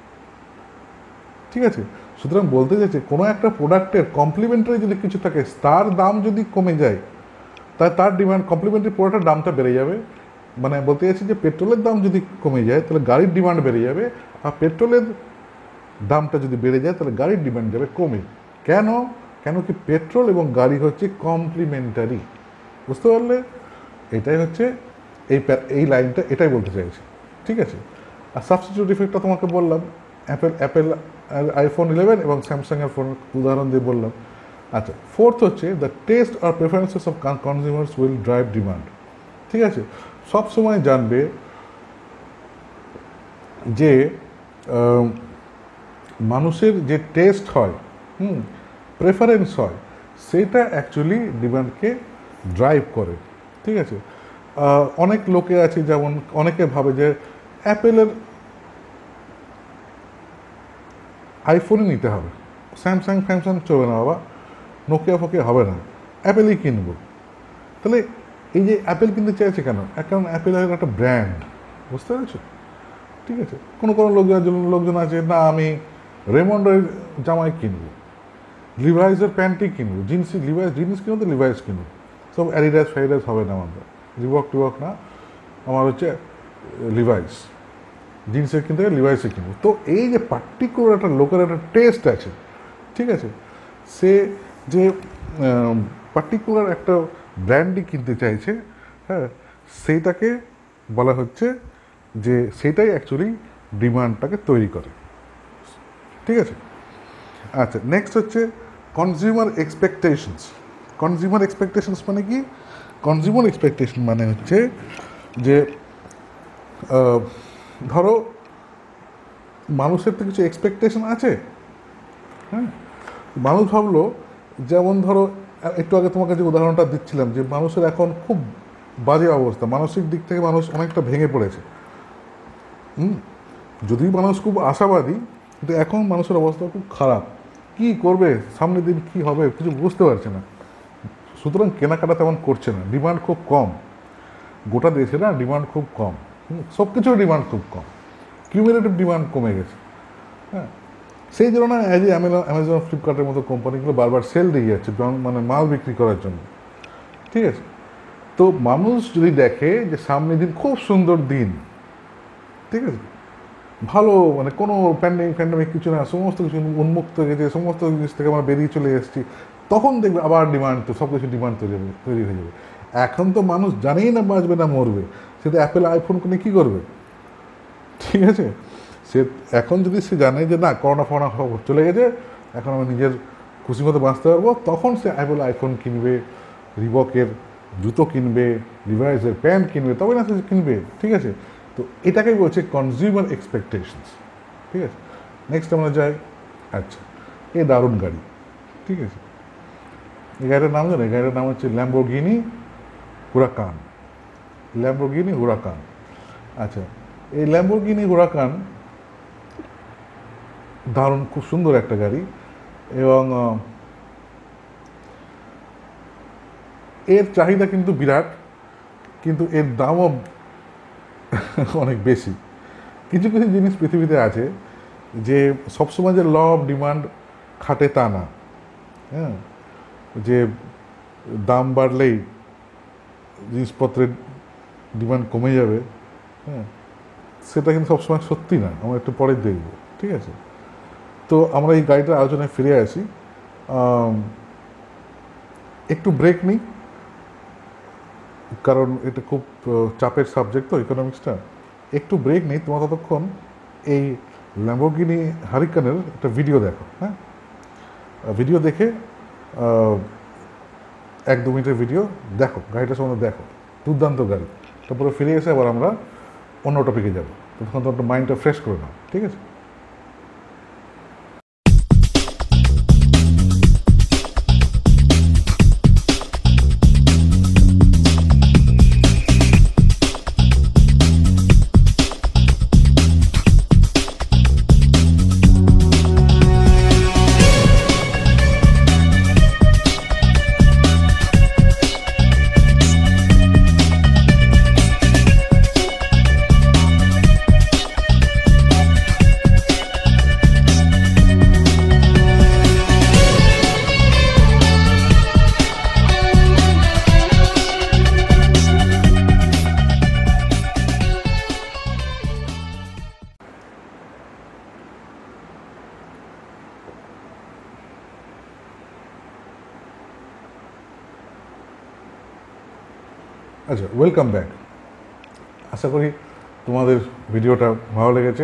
ঠিক আছে। সুতরাং বলতে চাইছে কোনো একটা প্রোডাক্টের কমপ্লিমেন্টারি যদি কিছু থাকে, তার দাম যদি কমে যায়, তাই তার ডিমান্ড, কমপ্লিমেন্টারি প্রোডাক্টের দামটা বেড়ে যাবে। মানে বলতে চাইছি যে পেট্রোলের দাম যদি কমে যায় তাহলে গাড়ির ডিমান্ড বেড়ে যাবে, আর পেট্রোলের দামটা যদি বেড়ে যায় তাহলে গাড়ির ডিমান্ড যাবে কমে। কেন? কেন কি পেট্রোল এবং গাড়ি হচ্ছে কমপ্লিমেন্টারি, বুঝতে পারলে? এটাই হচ্ছে এই এই লাইনটা, এটাই বলতে চাইছি, ঠিক আছে। আর সাবস্টিটিউট ইফেক্টটা তোমাকে বললাম, অ্যাপেল অ্যাপেল আইফোন ইলেভেন এবং স্যামসাংয়ের ফোন উদাহরণ দিয়ে বললাম। আচ্ছা, ফোর্থ হচ্ছে দ্য টেস্ট আর preferences of consumers will drive demand, ঠিক আছে। সবসময় জানবে যে মানুষের যে টেস্ট হয়, হুম প্রেফারেন্স হয়, সেটা অ্যাকচুয়ালি ডিমান্ডকে ড্রাইভ করে, ঠিক আছে। অনেক লোকে আছে, যেমন অনেকে ভাবে যে অ্যাপেলের আইফোনই নিতে হবে, স্যামসাং ফ্যামসাং চলবে না বাবা, নোকিয়া ফোকিয়া হবে না, অ্যাপেলই কিনবো। তাহলে এই যে অ্যাপেল কিনতে চাইছে কেন? কারণ অ্যাপেলের একটা ব্র্যান্ড, বুঝতে পেরেছো, ঠিক আছে। কোনো কোনো লোকজন লোকজন আছে না আমি রেমন্ডের জামাই কিনবো, লিভাইসের প্যান্টই কিনবো, জিন্স লিভাইস জিন্স কিনবো তো লিভাইস কিনবো, সব অ্যাডিডাস ফ্যাডিডাস হবে না আমাদের, রিবক টিবক না, আমার হচ্ছে লিভাইস, জিন্সের কিনতে গেলে লিভাইসে কিনবো। তো এই যে পার্টিকুলার একটা লোকের একটা টেস্ট আছে, ঠিক আছে, সে যে পার্টিকুলার একটা ব্র্যান্ডই কিনতে চাইছে, হ্যাঁ, সেইটাকে বলা হচ্ছে যে সেটাই অ্যাকচুয়ালি ডিমান্ডটাকে তৈরি করে, ঠিক আছে। আচ্ছা, নেক্সট হচ্ছে কনজিউমার এক্সপেকটেশনস। কনজিউমার এক্সপেকটেশনস মানে কি? কনজিউমার এক্সপেকটেশন মানে হচ্ছে যে ধরো মানুষের তো কিছু এক্সপেকটেশন আছে, হ্যাঁ। মানুষ ভাবলো, যেমন ধরো একটু আগে তোমাকে যে উদাহরণটা দিচ্ছিলাম, যে মানুষের এখন খুব বাজে অবস্থা, মানসিক দিক থেকে মানুষ অনেকটা ভেঙে পড়েছে, হুম যদিও মানুষ খুব আশাবাদী, কিন্তু এখন মানুষের অবস্থা খুব খারাপ, কি করবে, সামনের দিন কি হবে কিছু বুঝতে পারছে না। সুতরাং কেনাকাটা তেমন করছে না, ডিমান্ড খুব কম, গোটা দেশে না ডিমান্ড খুব কম, সব কিছুর ডিমান্ড খুব কম, কিউমুলেটিভ ডিমান্ড কমে গেছে, হ্যাঁ। সেই জন্য না এই যে অ্যামাজন ফ্লিপকার্টের মতো কোম্পানিগুলো বারবার সেল দিয়ে যাচ্ছে, মানে মাল বিক্রি করার জন্য, ঠিক আছে। তো মানুষ যদি দেখে যে সামনের দিন খুব সুন্দর দিন, ঠিক আছে, ভালো, মানে কোনো প্যান্ডেমিক প্যান্ডেমিক কিছু না, সমস্ত কিছু উন্মুক্ত হয়ে গেছে, সমস্ত জিনিস থেকে আমরা বেরিয়ে চলে এসেছি, তখন দেখবে আবার ডিমান্ড, তো সব কিছু ডিমান্ড তৈরি হবে তৈরি হয়ে যাবে। এখন তো মানুষ জানেই না বাঁচবে না মরবে, সেটা অ্যাপেল আইফোন কিনে কী করবে, ঠিক আছে। সে এখন যদি সে জানে যে না করোনা ফরোনা চলে গেছে, এখন আমি নিজের খুশি মতো বাঁচতে পারবো, তখন সে অ্যাপেল আইফোন কিনবে, রিবকের জুতো কিনবে, লিভাইসের প্যান্ট কিনবে, তবে না সে কিনবে, ঠিক আছে। তো এটাকেই বলছে কনজিউমার এক্সপেকটেশনস, ঠিক আছে। নেক্সট আমরা যাই। আচ্ছা, এ দারুণ গাড়ি, ঠিক আছে। এই গাড়িটার নাম জানো? এই গাড়িটার নাম হচ্ছে ল্যাম্বোর্গিনি হুরাকান। ল্যাম্বোর্গিনি হুরাকান। আচ্ছা, এই ল্যাম্বোর্গিনি হুরাকান দারুণ, খুব সুন্দর একটা গাড়ি, এবং এর চাহিদা কিন্তু বিরাট, কিন্তু এর দামও অনেক বেশি। কিছু কিছু জিনিস পৃথিবীতে আছে যে সবসময় যে ল অফ ডিমান্ড খাটে তা না, হ্যাঁ, যে দাম বাড়লেই জিনিসপত্রের ডিমান্ড কমে যাবে, হ্যাঁ, সেটা কিন্তু সবসময় সত্যি না, আমরা একটু পরে দেখব, ঠিক আছে। তো আমরা এই গাড়িটার আলোচনায় ফিরে আসি, একটু ব্রেক নিই, কারণ এটা খুব চাপের সাবজেক্ট তো ইকোনমিক্সটা, একটু ব্রেক নেই। তোমার ততক্ষণ এই ল্যাম্বোর্গিনি হারিকানের একটা ভিডিও দেখো, হ্যাঁ, ভিডিও দেখে এক দু মিনিটের ভিডিও দেখো, গাড়িটা সম্বন্ধে দেখো, দুর্দান্ত গাড়ি। তারপরে ফিরে এসে আবার আমরা অন্য টপিকে যাবো, তখন তোমার মাইন্ডটা ফ্রেশ করে নাও, ঠিক আছে। আচ্ছা, ওয়েলকাম ব্যাক। আশা করি তোমাদের ভিডিওটা ভালো লেগেছে।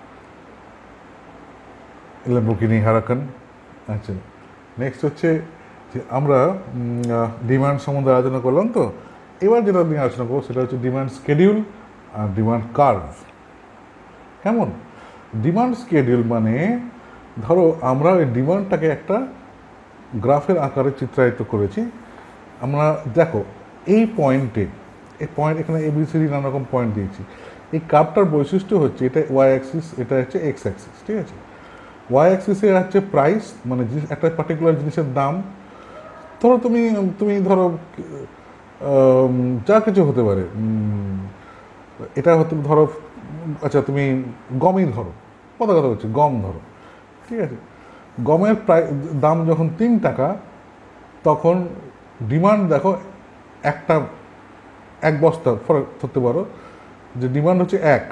Lamborghini Huracan. আচ্ছা, নেক্সট হচ্ছে যে আমরা ডিমান্ড সম্বন্ধে আলোচনা করলাম, তো এবার যেটা নিয়ে আলোচনা করবো সেটা হচ্ছে ডিমান্ড স্কেডিউল আর ডিমান্ড কার্ভ। কেমন? ডিমান্ড স্কেডিউল মানে ধরো আমরা ওই ডিমান্ডটাকে একটা গ্রাফের আকারে চিত্রায়িত করেছি। আমরা দেখো এই পয়েন্টে, এই পয়েন্ট এখানে এবিসিডি নানা রকম পয়েন্ট দিয়েছি। এই কার্ভটার বৈশিষ্ট্য হচ্ছে এটা ওয়াই অ্যাক্সিস, এটা হচ্ছে এক্স অ্যাক্সিস, ঠিক আছে? ওয়াই অ্যাক্সিসে হচ্ছে প্রাইস, মানে একটা পার্টিকুলার জিনিসের দাম। ধরো তুমি তুমি ধরো যা কিছু হতে পারে, এটা হতে ধরো, আচ্ছা তুমি গমই ধরো, কথা কথা হচ্ছে গম ধরো, ঠিক আছে? গমের প্রায় দাম যখন তিন টাকা, তখন ডিমান্ড দেখো একটা এক বস্তা ফরক ধরতে পারো যে ডিমান্ড হচ্ছে এক।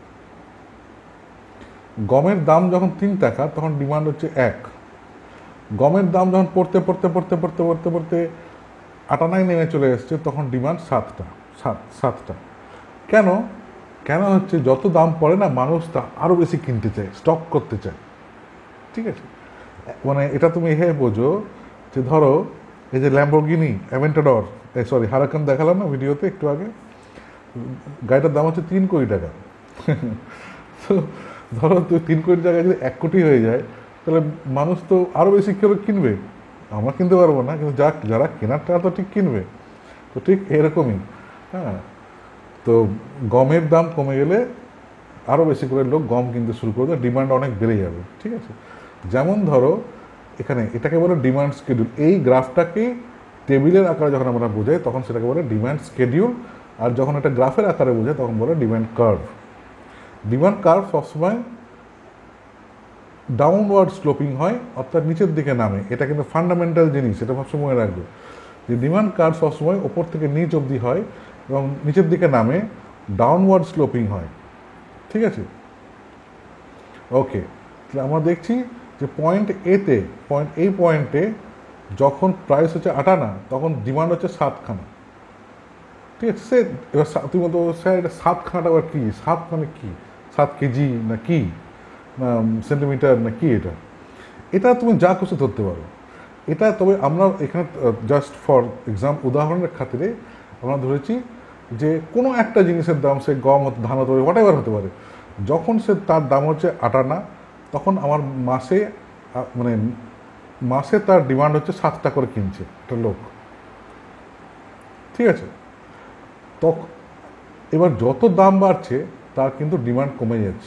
গমের দাম যখন তিন টাকা তখন ডিমান্ড হচ্ছে এক। গমের দাম যখন পড়তে পড়তে পড়তে পড়তে পড়তে পড়তে আটানায় নেমে চলে এসছে, তখন ডিমান্ড সাতটা সাত সাতটা কেন কেন হচ্ছে যত দাম পড়ে না, মানুষ তা আরও বেশি কিনতে চায়, স্টক করতে চায়, ঠিক আছে? মানে এটা তুমি এভাবে বোঝো যে ধরো এই যে ল্যাম্বরগিনি অ্যাভেন্টাডর, এই সরি হারাকান দেখালাম না ভিডিওতে একটু আগে, গাড়িটার দাম হচ্ছে তিন কোটি টাকা। তো ধরো তো তিন কোটি টাকা যদি এক কোটি হয়ে যায়, তাহলে মানুষ তো আরও বেশি করে কিনবে। আমরা কিনতে পারবো না, কিন্তু যা যারা কেনার টাকা তো ঠিক কিনবে। তো ঠিক এরকমই, হ্যাঁ। তো গমের দাম কমে গেলে আরও বেশি করে লোক গম কিনতে শুরু করবে, ডিমান্ড অনেক বেড়ে যাবে, ঠিক আছে? যেমন ধরো এখানে এটাকে বলে ডিমান্ড স্কেডিউল। এই গ্রাফটাকে টেবিলের আকারে যখন আমরা বোঝাই তখন সেটাকে বলে ডিমান্ড স্কেডিউল, আর যখন এটা গ্রাফের আকারে বোঝায় তখন বলে ডিমান্ড কার্ভ। ডিমান্ড কার্ভ সবসময় ডাউনওয়ার্ড স্লোপিং হয়, অর্থাৎ নিচের দিকে নামে। এটা কিন্তু ফান্ডামেন্টাল জিনিস, এটা সবসময় মনে রাখবে যে ডিমান্ড কার্ভ সবসময় ওপর থেকে নিচ অবধি হয় এবং নিচের দিকে নামে, ডাউনওয়ার্ড স্লোপিং হয়, ঠিক আছে? ওকে, তাহলে আমরা দেখছি যে পয়েন্ট এতে, পয়েন্ট এই পয়েন্টে যখন প্রাইস হচ্ছে আটানা, তখন ডিমান্ড হচ্ছে সাতখানা, ঠিক আছে? সে এবার তুমি বলতো স্যার এটা সাতখানাটা আবার কী? সাত মানে কি? সাত কেজি না কি, না সেন্টিমিটার না কি? এটা এটা তুমি যা কিছু ধরতে পারো এটা। তবে আমরা এখানে জাস্ট ফর এক্সাম উদাহরণের খাতিরে আমরা ধরেছি যে কোনো একটা জিনিসের দাম, সে গম ধান হতে পারে, হোয়াট এভার হতে পারে, যখন সে তার দাম হচ্ছে আটানা, তখন আমার মাসে মানে মাসে তার ডিমান্ড হচ্ছে সাতটা করে কিনছে একটা লোক, ঠিক আছে? তো এবার যত দাম বাড়ছে তার কিন্তু ডিমান্ড কমে যাচ্ছে।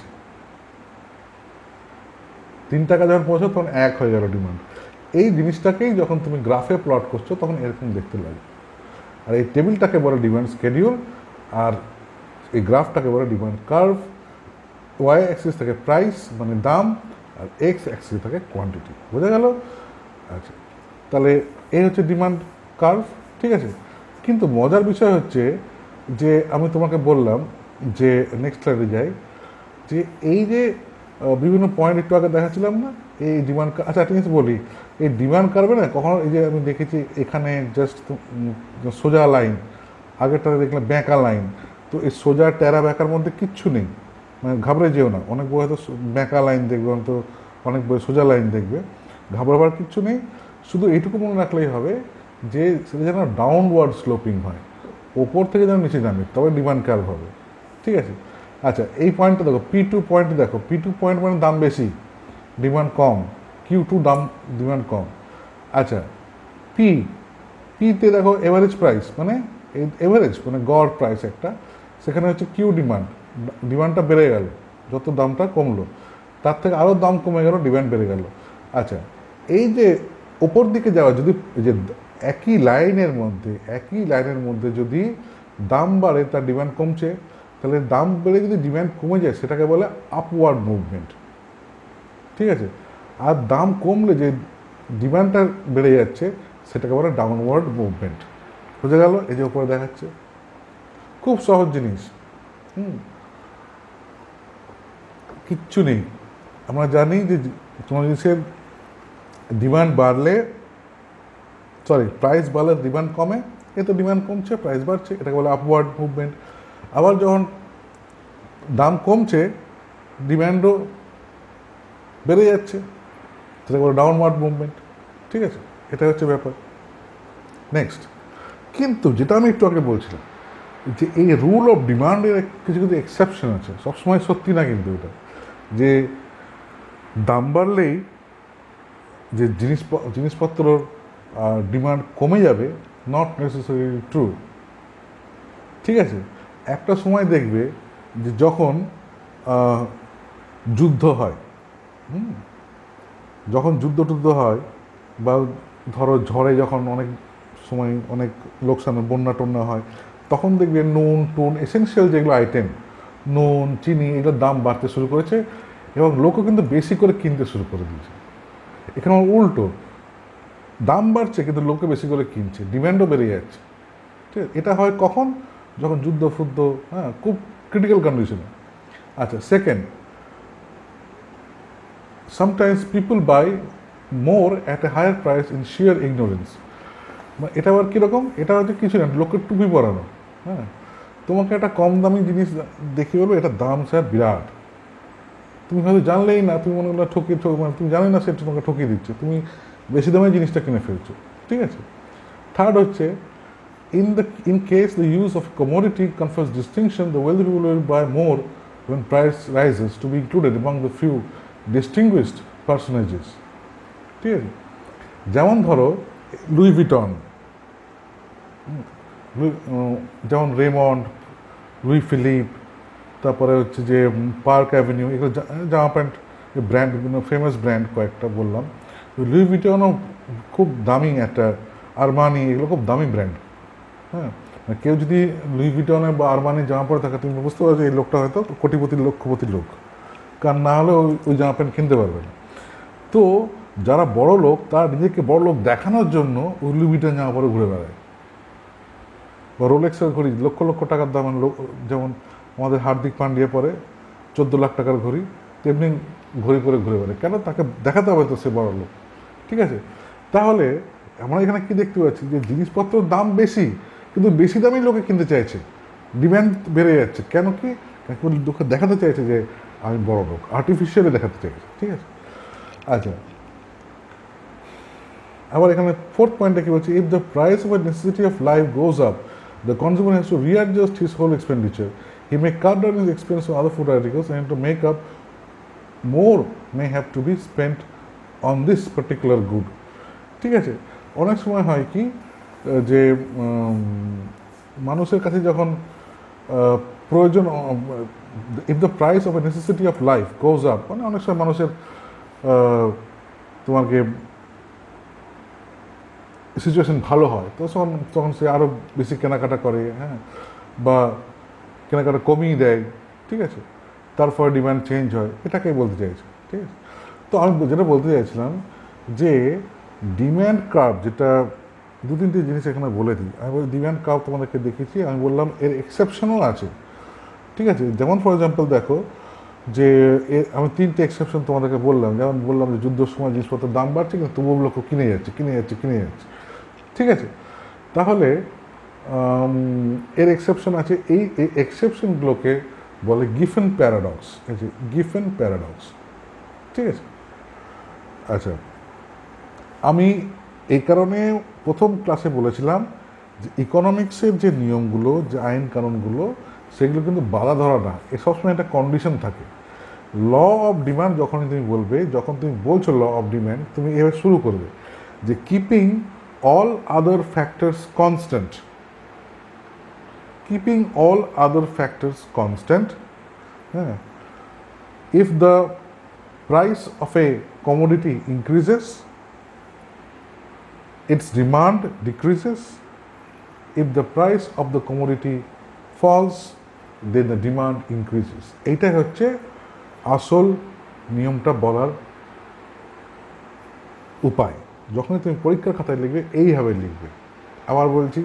তিন টাকা যখন পৌঁছো তখন এক হয়ে গেল ডিমান্ড। এই জিনিসটাকেই যখন তুমি গ্রাফে প্লট করছো তখন এরকম দেখতে লাগে। আর এই টেবিলটাকে বলে ডিমান্ড স্কেডিউল, আর এই গ্রাফটাকে বলে ডিমান্ড কার্ভ। ওয়াই অ্যাক্সিস থাকে প্রাইস মানে দাম, আর এক্স অ্যাক্সিস থাকে কোয়ান্টিটি। বোঝা গেল? আচ্ছা, তাহলে এই হচ্ছে ডিমান্ড কার্ভ, ঠিক আছে? কিন্তু মজার বিষয় হচ্ছে যে আমি তোমাকে বললাম যে নেক্সট স্লাইডে যাই, যে এই যে বিভিন্ন পয়েন্ট একটু আগে দেখাচ্ছিলাম না এই ডিমান্ড, আচ্ছা একটা জিনিস বলি, এই ডিমান্ড কার্ভে না কখনো এই যে আমি দেখেছি এখানে জাস্ট সোজা লাইন, আগেরটাতে দেখলাম ব্যাঁকা লাইন, তো এই সোজা টেরা ব্যাঁকার মধ্যে কিচ্ছু নেই, মানে ঘাবড়ে যেও না। অনেক বই হয়তো ব্যাঁকা লাইন দেখবে, তো অনেক বই সোজা লাইন দেখবে, ঘাবড়াবার কিচ্ছু নেই। শুধু এইটুকু মনে রাখলেই হবে যে সেটা যেন ডাউনওয়ার্ড স্লোপিং হয়, ওপর থেকে যেন নিচে নামে, তবে ডিমান্ড কার্ভ হবে, ঠিক আছে? আচ্ছা, এই পয়েন্টটা দেখো, পি টু পয়েন্ট দেখো, পি টু পয়েন্ট মানে দাম বেশি, ডিমান্ড কম, কিউ টু দাম ডিমান্ড কম। আচ্ছা, পি পিতে দেখো এভারেজ প্রাইস, মানে এভারেজ মানে গড় প্রাইস একটা, সেখানে হচ্ছে কিউ ডিমান্ড, ডিমান্ডটা বেড়ে গেল, যত দামটা কমলো তার থেকে আরও দাম কমে গেল, ডিমান্ড বেড়ে গেল। আচ্ছা, এই যে ওপর দিকে যাওয়া, যদি যে একই লাইনের মধ্যে একই লাইনের মধ্যে যদি দাম বাড়ে তার ডিমান্ড কমছে, তাহলে দাম বেড়ে যদি ডিমান্ড কমে যায় সেটাকে বলে আপওয়ার্ড মুভমেন্ট, ঠিক আছে? আর দাম কমলে যে ডিমান্ডটা বেড়ে যাচ্ছে সেটাকে বলে ডাউনওয়ার্ড মুভমেন্ট। বুঝে গেল? এই যে উপরে দেখাচ্ছে, খুব সহজ জিনিস, হুম, কিচ্ছু নেই। আমরা জানি যে কোনো জিনিসের ডিমান্ড বাড়লে, সরি প্রাইস বাড়লে ডিমান্ড কমে, এতে ডিমান্ড কমছে, প্রাইস বাড়ছে, এটাকে বলে আপওয়ার্ড মুভমেন্ট। আবার যখন দাম কমছে, ডিম্যান্ডও বেড়ে যাচ্ছে, সেটাকে বলে ডাউনওয়ার্ড মুভমেন্ট। ঠিক আছে, এটা হচ্ছে ব্যাপার। নেক্সট, কিন্তু যেটা আমি একটু আগে বলছিলাম যে এই রুল অফ ডিমান্ডের কিছু কিছু এক্সেপশন আছে, সবসময় সত্যি না কিন্তু এটা, যে দাম বাড়লেই যে জিনিস জিনিসপত্রর ডিমান্ড কমে যাবে, নট নেসেসারি ট্রু। ঠিক আছে, একটা সময় দেখবে যে যখন যুদ্ধ হয়, হুম যখন যুদ্ধ টুদ্ধ হয়, বা ধরো ঝড়ে যখন অনেক সময় অনেক লোকসান, বন্যা টন্যা হয়, তখন দেখবে নুন টুন এসেনশিয়াল যেগুলো আইটেম, নুন চিনি, এগুলোর দাম বাড়তে শুরু করেছে এবং লোকও কিন্তু বেশি করে কিনতে শুরু করে দিয়েছে। এখানে উল্টো, দাম বাড়ছে কিন্তু লোকে বেশি করে কিনছে, ডিম্যান্ডও বেড়ে যাচ্ছে। ঠিক আছে, এটা হয় কখন? যখন যুদ্ধ ফুদ্ধ, হ্যাঁ, খুব ক্রিটিক্যাল কন্ডিশনে। আচ্ছা, second, sometimes people buy more at a higher price in sheer ignorance. এটা আবার কীরকম? এটা হচ্ছে কিছু না, লোকের টুপি পরানো। হ্যাঁ, তোমাকে একটা কম দামি জিনিস দেখে বলবো এটা দাম স্যার বিরাট, তুমি হয়তো জানলেই না, তুমি মনে করলে ঠকিয়ে ঠক মানে তুমি জানোই না সে তোমাকে ঠকিয়ে দিচ্ছে, তুমি বেশি দামে জিনিসটা কিনে ফেলছো। ঠিক আছে। থার্ড হচ্ছে, in the in case the use of commodity confers distinction, the wealthy people will buy more when price rises to be included among the few distinguished personages. ঠিক আছে, যেমন ধরো লুই ভিটন, যেমন রেমন্ড, লুই ফিলিপ, তারপরে হচ্ছে যে park avenue, এগুলো জামা প্যান্ট ব্র্যান্ড, ফেমাস ব্র্যান্ড কয়েকটা বললাম। লুই ভিটনও খুব দামি একটা, আরমানি, এগুলো খুব দামি ব্র্যান্ড। হ্যাঁ, কেউ যদি লুই ভিটনে বা আরমানি জামা পরে থাকে, তুমি বুঝতে পারছো এই লোকটা হয়তো কোটিপতির লক্ষপতির লোক, কারণ না হলে ওই ওই জামা প্যান্ট কিনতে পারবে না। তো যারা বড় লোক, তারা নিজেকে বড় লোক দেখানোর জন্য ওই লুই ভিটন জামা পরে ঘুরে বেড়ায়, বা রোলেক্সের ঘড়ি লক্ষ লক্ষ টাকার দাম, যেমন আমাদের হার্দিক পান্ডিয়া পরে চোদ্দো লাখ টাকার ঘড়ি, তেমনি ঘড়ি পরে ঘুরে বেড়ায়। কেন? তাকে দেখাতে হবে তো সে বড় লোক। ঠিক আছে, তাহলে আমরা এখানে কি দেখতে পাচ্ছি যে জিনিসপত্রের দাম বেশি, কিন্তু বেশি দামই লোকে কিনতে চাইছে, ডিম্যান্ড বেড়ে যাচ্ছে। কেন? কি লোকে দেখাতে চাইছে যে আমি বড় লোক, আর্টিফিশিয়ালি দেখাতে চাইছে। ঠিক আছে। আচ্ছা, আবার এখানে ফোর্থ পয়েন্টটা কি বলছে, if the price of a necessity of life goes up, the consumer has to readjust his whole expenditure. He may cut down his expense on other food articles and to make up more may have to be spent on this particular good. ঠিক আছে, অনেক সময় হয় কি যে মানুষের কাছে যখন প্রয়োজন, if the price of a necessity of life goes up, মানে অনেক সময় মানুষের তোমাকে সিচুয়েশন ভালো হয়, তো তখন তখন সে আরও বেশি কেনাকাটা করে, হ্যাঁ, বা কেনাকাটা কমিয়ে দেয়। ঠিক আছে, তারপরে ডিমান্ড চেঞ্জ হয়, এটাকেই বলতে চাইছি। ঠিক আছে, তো আমি যেটা বলতে চাইছিলাম যে ডিম্যান্ড কার্ভ, যেটা দু তিনটে জিনিস এখানে বলে দিই। আমি বলি ডিম্যান্ড কার্ভ তোমাদেরকে দেখেছি, আমি বললাম এর এক্সেপশনও আছে। ঠিক আছে, যেমন ফর এক্সাম্পল দেখো যে আমি তিনটে এক্সেপশন তোমাদেরকে বললাম, যেমন বললাম যে যুদ্ধের সময় জিনিসপত্রের দাম বাড়ছে কিন্তু তবুও লোক কিনে যাচ্ছে কিনে যাচ্ছে কিনে যাচ্ছে ঠিক আছে, তাহলে এর এক্সেপশন আছে। এই এক্সেপশনগুলোকে বলে গিফেন প্যারাডক্স। এই যে গিফেন প্যারাডক্স, ঠিক আছে। আচ্ছা, আমি এই কারণে প্রথম ক্লাসে বলেছিলাম যে ইকোনমিক্সের যে নিয়মগুলো, যে আইন কানুনগুলো, সেগুলো কিন্তু বাধা ধরা না, এ সবসময় একটা কন্ডিশন থাকে। ল অফ ডিমান্ড যখনই তুমি বলবে, যখন তুমি বলছো ল অফ ডিমান্ড, তুমি এভাবে শুরু করবে যে keeping all other factors constant, keeping all other factors constant, হ্যাঁ, if the price of a commodity increases, its demand decreases. If the price of the commodity falls, then the demand increases. এইটাই হচ্ছে আসল নিয়মটা বলার উপায়। যখন তুমি পরীক্ষার খাতায় লিখবে এইভাবে লিখবে। আবার বলছি,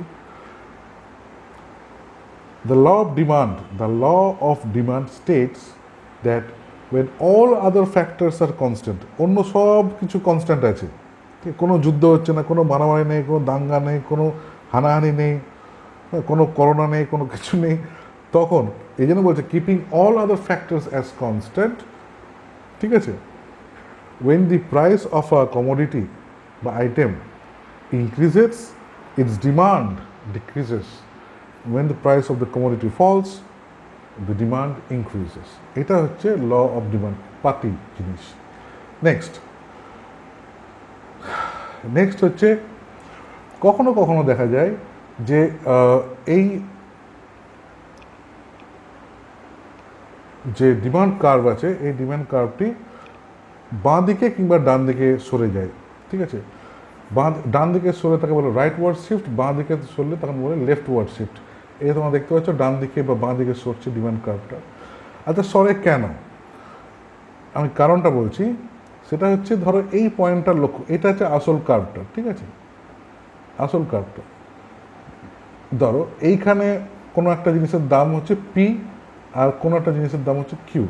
the law of demand, the law of demand states that when all other factors are constant, অন্য সব কিছু কনস্ট্যান্ট আছে, কোনো যুদ্ধ হচ্ছে না, কোনো মারামারি নেই, কোনো দাঙ্গা নেই, কোনো হানাহানি নেই, কোনো করোনা নেই, কোনো কিছু নেই, তখন এই জন্য বলছে keeping all other factors as constant, ঠিক আছে, when the price of a commodity বা item increases, its demand decreases. When the price of the commodity falls, the demand increases. এটা হচ্ছে ল অফ ডিমান্ড, পাতি জিনিস। নেক্সট নেক্সট হচ্ছে কখনো কখনো দেখা যায় যে এই যে ডিমান্ড কার্ভ আছে, এই ডিমান্ড কার্ভটি বাঁ দিকে কিংবা ডান দিকে সরে যায়, ঠিক আছে। বাঁ ডান দিকে সরে তাকে বলে রাইট ওয়ার্ড শিফট, বাঁ দিকে সরলে তখন বলে লেফট ওয়ার্ড শিফট। এই তোমরা দেখতে পাচ্ছ ডান দিকে বা বাঁ দিকে সরছে ডিমান্ড কার্ভটা। আচ্ছা, সরে কেন? আমি কারণটা বলছি। সেটা হচ্ছে ধরো এই পয়েন্টটার লক্ষ্য, এটা হচ্ছে আসল কার্ভটা, ঠিক আছে, আসল কার্ভটা। ধরো এইখানে কোনো একটা জিনিসের দাম হচ্ছে পি আর কোনো একটা জিনিসের দাম হচ্ছে কিউ।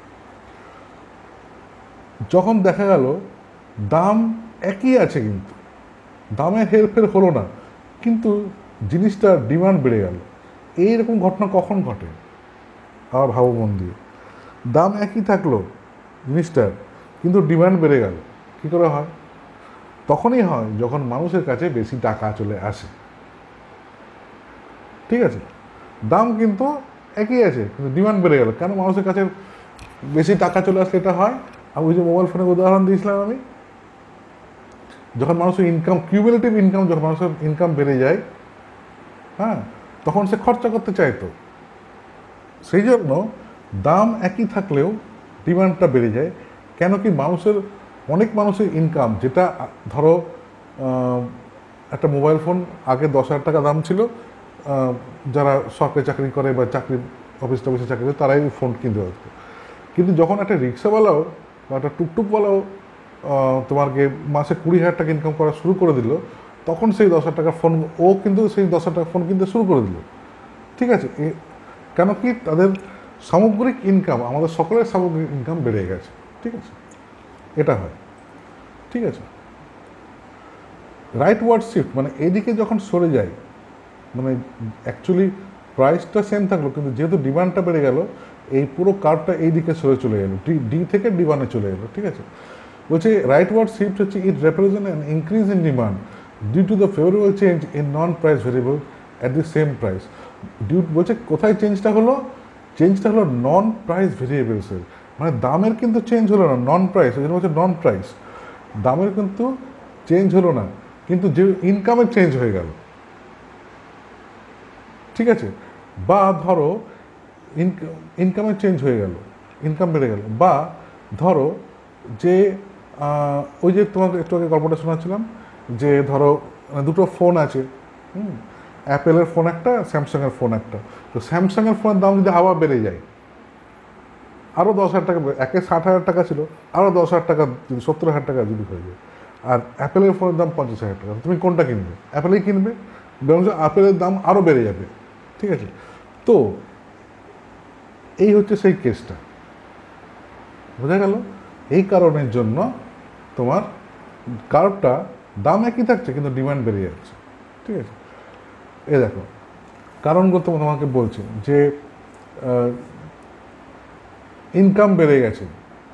যখন দেখা গেল দাম একই আছে, কিন্তু দামের হেরফের হলো না, কিন্তু জিনিসটার ডিমান্ড বেড়ে গেল, এইরকম ঘটনা কখন ঘটে? আবার ভাবো মন দিয়ে। দাম একই থাকলো জিনিসটার, কিন্তু ডিমান্ড বেড়ে গেল, কী করে হয়? তখনই হয় যখন মানুষের কাছে বেশি টাকা চলে আসে, ঠিক আছে। দাম কিন্তু একই আছে, কিন্তু ডিমান্ড বেড়ে গেল, কেন? মানুষের কাছে বেশি টাকা চলে আসলে এটা হয়। আমি ওই যে মোবাইল ফোনের উদাহরণ দিয়েছিলাম আমি, যখন মানুষের ইনকাম, কিউমুলেটিভ ইনকাম, যখন মানুষের ইনকাম বেড়ে যায়, হ্যাঁ, তখন সে খরচা করতে চাইতো। সেই জন্য দাম একই থাকলেও ডিমান্ডটা বেড়ে যায়। কেন কি? মানুষের অনেক মানুষের ইনকাম, যেটা ধরো একটা মোবাইল ফোন আগে দশ হাজার টাকা দাম ছিল, যারা সরকারি চাকরি করে বা চাকরি অফিস টফিসে চাকরি করে তারাই ফোন কিনতে পারতো। কিন্তু যখন একটা রিক্সাওয়ালাও বা একটা টুকটুকওয়ালাও তোমাকে মাসে কুড়ি হাজার টাকা ইনকাম করা শুরু করে দিল, তখন সেই দশ হাজার টাকার ফোন ও কিন্তু সেই দশ হাজার টাকার ফোন কিনতে শুরু করে দিল, ঠিক আছে। কেন কি? তাদের সামগ্রিক ইনকাম, আমাদের সকলের সামগ্রিক ইনকাম বেড়ে গেছে, ঠিক আছে, এটা হয়, ঠিক আছে। রাইট ওয়ার্ড শিফট মানে এদিকে যখন সরে যায়, মানে অ্যাকচুয়ালি প্রাইসটা সেম থাকলো, কিন্তু যেহেতু ডিমান্ডটা বেড়ে গেল, এই পুরো কার্ভটা এই দিকে সরে চলে গেল, ডি ডি থেকে ডি ওয়ানে চলে গেলো, ঠিক আছে। বলছে রাইট ওয়ার্ড শিফট হচ্ছে it represent an increase in demand due to the favourable change in non price variable at the same price. Due বলছে কোথায় চেঞ্জটা হলো? চেঞ্জটা হলো নন প্রাইস ভেরিয়েবলসের, মানে দামের কিন্তু চেঞ্জ হলো না, নন প্রাইস, ওই জন্য বলছে নন প্রাইস, দামের কিন্তু চেঞ্জ হলো না, কিন্তু যে ইনকামের চেঞ্জ হয়ে গেল, ঠিক আছে। বা ধরো ইনকামের চেঞ্জ হয়ে গেল, ইনকাম বেড়ে গেল। বা ধরো যে ওই যে তোমাকে একটু আগে গল্পটা শোনাচ্ছিলাম, যে ধরো দুটো ফোন আছে, হুম, অ্যাপেলের ফোন একটা, স্যামসাংয়ের ফোন একটা। তো স্যামসাংয়ের ফোনের দাম যদি আবার বেড়ে যায় আরও দশ হাজার টাকা, একে ষাট হাজার টাকা ছিল, আরও দশ হাজার টাকা যদি সত্তর হাজার টাকা যদি হয়ে যায়, আর অ্যাপেলের ফোনের দাম পঞ্চাশ হাজার টাকা, তুমি কোনটা কিনবে? অ্যাপেলেই কিনবে, বরঞ্চ অ্যাপেলের দাম আরও বেড়ে যাবে, ঠিক আছে। তো এই হচ্ছে সেই কেসটা, বোঝা গেল? এই কারণের জন্য তোমার কার্ভটা দাম একই থাকছে, কিন্তু ডিমান্ড বেড়ে যাচ্ছে, ঠিক আছে। এ দেখো কারণগুলো তো তোমাকে বলছি, যে ইনকাম বেড়ে গেছে,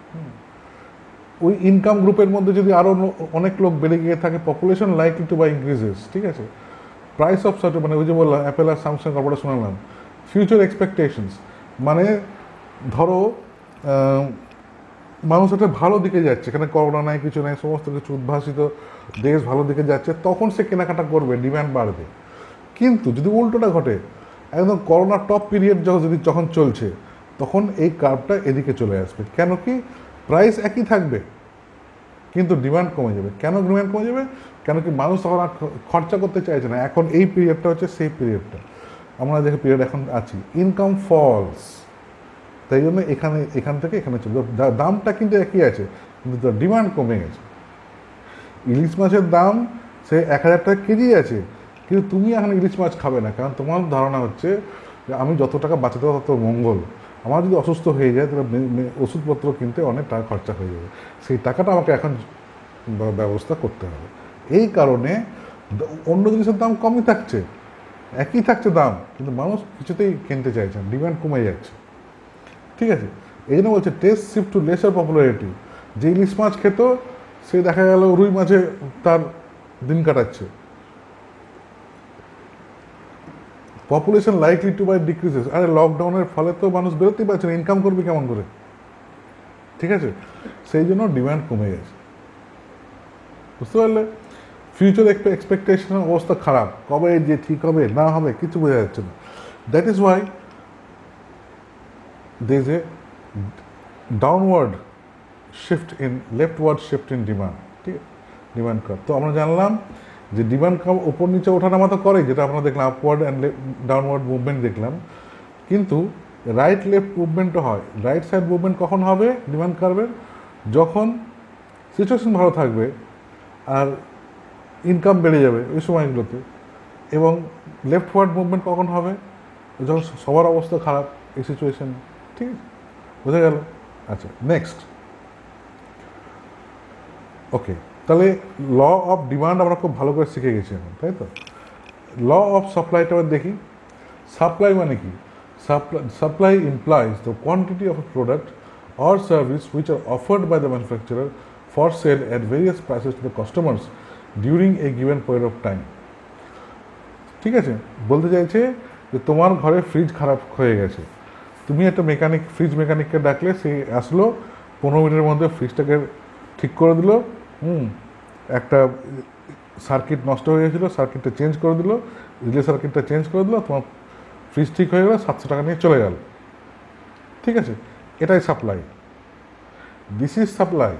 ওই ইনকাম গ্রুপের মধ্যে যদি আরও অনেক লোক বেড়ে গিয়ে থাকে, পপুলেশন লাইকলি টু বা ইনক্রিজেস, ঠিক আছে। প্রাইস অফ সার্ট, মানে ওই যে বললাম অ্যাপেল আর স্যামসাং গল্পটা শোনালাম, ফিউচার এক্সপেকটেশনস, মানে ধরো মানুষ একটা ভালো দিকে যাচ্ছে, এখানে করোনা নাই, কিছু নাই, সমস্ত কিছু উদ্ভাসিত, দেশ ভালো দিকে যাচ্ছে, তখন সে কেনাকাটা করবে, ডিম্যান্ড বাড়বে। কিন্তু যদি উল্টোটা ঘটে, একদম করোনার টপ পিরিয়ড যখন যদি যখন চলছে, তখন এই কার্ভটা এদিকে চলে আসবে। কেন কি? প্রাইস একই থাকবে, কিন্তু ডিমান্ড কমে যাবে। কেন ডিমান্ড কমে যাবে? কেন কি? মানুষ তখন আর খরচা করতে চাইছে না। এখন এই পিরিয়ডটা হচ্ছে সেই পিরিয়ডটা, আমরা যে পিরিয়ড এখন আছি, ইনকাম ফলস, তাই জন্য এখানে এখান থেকে এখানে চলে, দামটা কিন্তু একই আছে, কিন্তু তার ডিমান্ড কমে গেছে। ইলিশ মাছের দাম সে এক হাজার টাকা কেজি আছে, কিন্তু তুমি এখন ইলিশ মাছ খাবে না, কারণ তোমার ধারণা হচ্ছে যে আমি যত টাকা বাঁচাতে পারবো তত মঙ্গল, আমার যদি অসুস্থ হয়ে যায় তাহলে ওষুধপত্র কিনতে অনেক টাকা খরচা হয়ে যাবে, সেই টাকাটা আমাকে এখন ব্যবস্থা করতে হবে। এই কারণে অন্য জিনিসের দাম কমই থাকছে, একই থাকছে দাম, কিন্তু মানুষ কিছুতেই কিনতে চাইছে না, ডিমান্ড কমে যাচ্ছে। ঠিক আছে, এই জন্য বলছে taste shift to lesser popularity. যে ইলিশ মাছ খেত সে দেখা গেল রুই মাছে তার দিন কাটাচ্ছে। Population likely to by decreases. আরে লকডাউনের ফলে তো মানুষ বেরোতেই পারছে না, ইনকাম করবে কেমন করে? ঠিক আছে, সেই জন্য ডিমান্ড কমে গেছে। বুঝতে পারলে? ফিউচার এক্সপেকটেশনের অবস্থা খারাপ, কবে যে ঠিক হবে না হবে কিছু বোঝা যাচ্ছে না। That is why there is a downward shift in leftward shift in demand। ঠিক আছে, ডিমান্ড কার্ভ। তো আমরা জানলাম যে ডিমান্ড কার্ভ ওপর নিচে ওঠানামা তো করে, যেটা আমরা দেখলাম আপওয়ার্ড অ্যান্ড ডাউনওয়ার্ড মুভমেন্ট দেখলাম, কিন্তু রাইট লেফট মুভমেন্টও হয়। রাইট সাইড মুভমেন্ট কখন হবে ডিমান্ড কার্ভের? যখন সিচুয়েশন ভালো থাকবে আর ইনকাম বেড়ে যাবে ওই সময়গুলোতে। এবং লেফটওয়ার্ড মুভমেন্ট কখন হবে? যখন সবার অবস্থা খারাপ এই সিচুয়েশন। ঠিক আছে, বোঝা গেল? আচ্ছা, নেক্সট। ওকে, তাহলে ল অফ ডিমান্ড আমরা খুব ভালো করে শিখে গেছি এখন, তাই তো? ল অফ সাপ্লাইটা আবার দেখি। সাপ্লাই মানে কি? Supply supply implies the quantity of a product or service which are offered by the manufacturer for sale at various prices to the customers during a given period of time. ঠিক আছে, বলতে চাইছে যে তোমার ঘরে fridge খারাপ হয়ে গেছে, তুমি একটা মেকানিক ফ্রিজ মেকানিককে ডাকলে, সে আসলো, পনেরো মিনিটের মধ্যে ফ্রিজটাকে ঠিক করে দিল। হুম একটা সার্কিট নষ্ট হয়ে গেছিলো, সার্কিটটা চেঞ্জ করে দিল, রিলে সার্কিটটা চেঞ্জ করে দিল, তোমার ফ্রিজ ঠিক হয়ে গেল, সাতশো টাকা নিয়ে চলে গেল। ঠিক আছে, এটাই সাপ্লাই, দিস ইজ সাপ্লাই।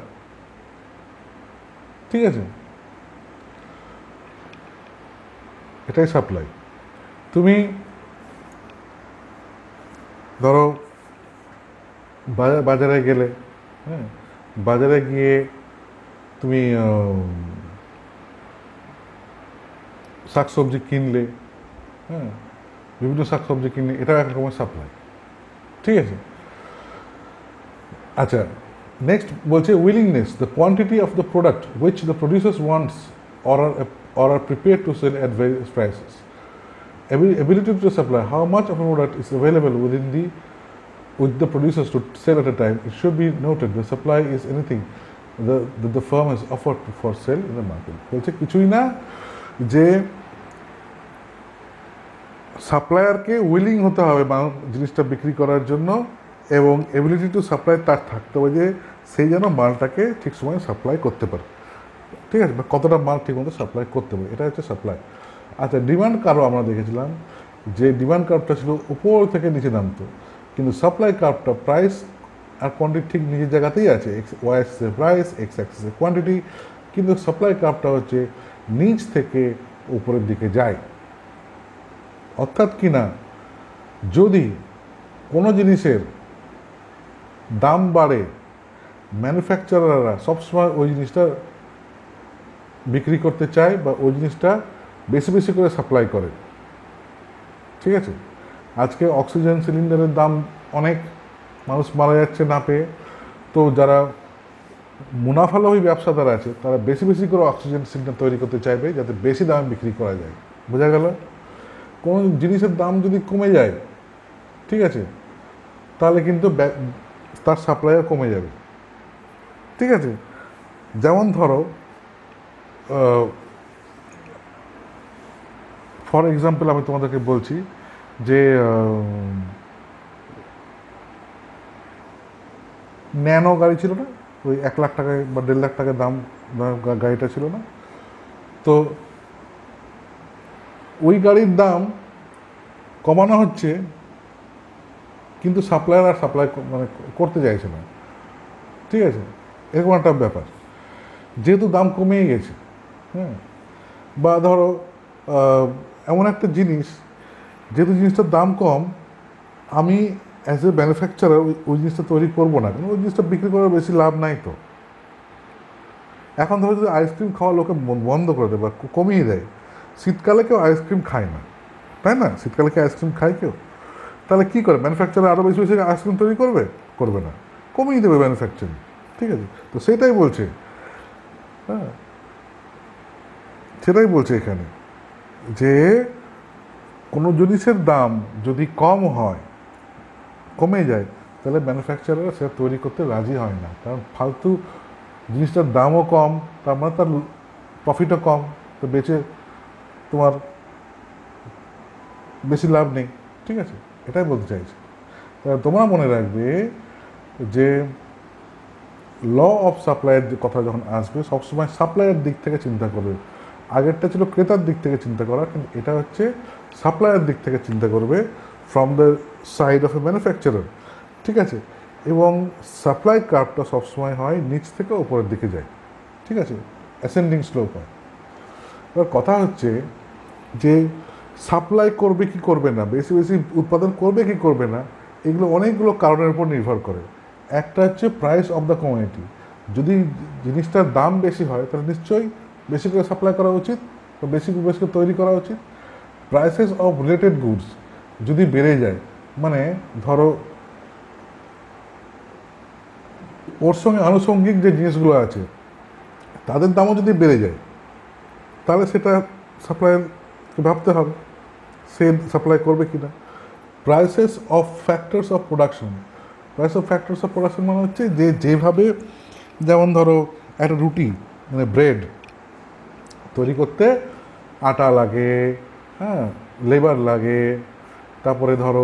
ঠিক আছে, এটাই সাপ্লাই। তুমি ধরো বাজারে গেলে, হ্যাঁ, বাজারে গিয়ে তুমি শাকসবজি কিনলে, হ্যাঁ, বিভিন্ন শাকসবজি কিনলে, এটাও এক রকমের সাপ্লাই। ঠিক আছে, আচ্ছা, নেক্সট বলছে willingness, the quantity of the product which the producers wants or are or are prepared to sell at various prices. Ability to supply, how much of a product is available within the with the producers to sell at a time. It should be noted the supply is anything the that the firm has offered to for sale in the market. বলছে কিছুই না, যে সাপ্লায়ারকে willing হতে হবে জিনিসটা বিক্রি করার জন্য, এবং এবিলিটি টু সাপ্লাই তার থাকতে হবে যে সেই যেন মালটাকে ঠিক সময় সাপ্লাই করতে পারে। ঠিক আছে, কতটা মাল ঠিক মতো সাপ্লাই করতে পারে, এটা হচ্ছে সাপ্লাই। আচ্ছা, ডিমান্ড কার্ভ আমরা দেখেছিলাম যে ডিমান্ড কার্ভটা ছিল উপর থেকে নিচে নামতো, কিন্তু সাপ্লাই কার্ভটা প্রাইস আর কোয়ান্টিটি ঠিক নিজের জায়গাতেই আছে। এক্স ওয়াই অ্যাক্সিসে প্রাইস, এক্স অ্যাক্সিসে কোয়ান্টিটি, কিন্তু সাপ্লাই কার্ভটা হচ্ছে নিচ থেকে উপরের দিকে যায়। অর্থাৎ কি না, যদি কোনো জিনিসের দাম বাড়ে, ম্যানুফ্যাকচারাররা সবসময় ওই জিনিসটা বিক্রি করতে চায় বা ওই জিনিসটা বেশি বেশি করে সাপ্লাই করে। ঠিক আছে, আজকে অক্সিজেন সিলিন্ডারের দাম অনেক, মানুষ মারা যাচ্ছে না পেয়ে, তো যারা মুনাফালোভী ব্যবসাদার আছে তারা বেশি বেশি করে অক্সিজেন সিলিন্ডার তৈরি করতে চাইবে যাতে বেশি দামে বিক্রি করা যায়। বোঝা গেল? কোনো জিনিসের দাম যদি কমে যায়, ঠিক আছে, তাহলে কিন্তু তার সাপ্লাইও কমে যাবে। ঠিক আছে, যেমন ধরো ফর এক্সাম্পল আমি তোমাদেরকে বলছি যে ন্যানো গাড়ি ছিল না, ওই এক লাখ টাকায় বা দেড় লাখ টাকার দাম গাড়িটা ছিল না, তো ওই গাড়ির দাম কমানো হচ্ছে, কিন্তু সাপ্লায়ার আর সাপ্লাই মানে করতে চাইছে না। ঠিক আছে, এরকম একটা ব্যাপার, যেহেতু দাম কমেই গেছে। হ্যাঁ, বা ধরো এমন একটা জিনিস, যেহেতু জিনিসটার দাম কম, আমি অ্যাজ এ ম্যানুফ্যাকচারার ওই জিনিসটা তৈরি করবো না, কারণ ওই জিনিসটা বিক্রি করার বেশি লাভ নাই। তো এখন ধরো যদি আইসক্রিম খাওয়া লোকে বন্ধ করে দেয় বা কমিয়ে দেয়, শীতকালে কেউ আইসক্রিম খায় না, তাই না? শীতকালে কি আইসক্রিম খায় কেউ? তাহলে কী করে ম্যানুফ্যাকচারার আরও বেশি বেশি আইসক্রিম তৈরি করবে? করবে না, কমিয়ে দেবে ম্যানুফ্যাকচারিং। ঠিক আছে, তো সেটাই বলছে। হ্যাঁ, সেটাই বলছে এখানে যে কোনো জিনিসের দাম যদি কম হয়, কমে যায়, তাহলে ম্যানুফ্যাকচারাররা সেটা তৈরি করতে রাজি হয় না, কারণ ফালতু জিনিসটার দামও কম, তার মানে তার প্রফিটও কম, তো বেচে তোমার বেশি লাভ নেই। ঠিক আছে, এটাই বলতে চাইছি। তোমরা মনে রাখবে যে ল অফ সাপ্লাইয়ের কথা যখন আসবে সবসময় সাপ্লাইয়ের দিক থেকে চিন্তা করবে। আগেরটা ছিল ক্রেতার দিক থেকে চিন্তা করা, কিন্তু এটা হচ্ছে সাপ্লাইয়ের দিক থেকে চিন্তা করবে, from the side of a manufacturer. ঠিক আছে, এবং সাপ্লাই কার্ভটা সবসময় হয় নিচ থেকে ওপরের দিকে যায়। ঠিক আছে, অ্যাসেন্ডিং স্লোপ হয়। এবার কথা হচ্ছে যে সাপ্লাই করবে কি করবে না, বেশি বেশি উৎপাদন করবে কি করবে না, এগুলো অনেকগুলো কারণের উপর নির্ভর করে। একটা হচ্ছে প্রাইস অফ দ্য কমিউনিটি। যদি জিনিসটার দাম বেশি হয় তাহলে নিশ্চয়ই বেশি করে সাপ্লাই করা উচিত বা বেশি বেশি করে তৈরি করা উচিত। প্রাইসেস অফ রিলেটেড গুডস যদি বেড়ে যায়, মানে ধরো ওর সঙ্গে আনুষঙ্গিক যে জিনিসগুলো আছে তাদের দামও যদি বেড়ে যায়, তাহলে সেটা সাপ্লাইয়ারকে ভাবতে হবে সে সাপ্লাই করবে কি না। Prices of factors of production. Price of factors of production মানে হচ্ছে যে যেভাবে, যেমন ধরো একটা রুটি মানে ব্রেড তৈরি করতে আটা লাগে, হ্যাঁ, লেবার লাগে, তারপরে ধরো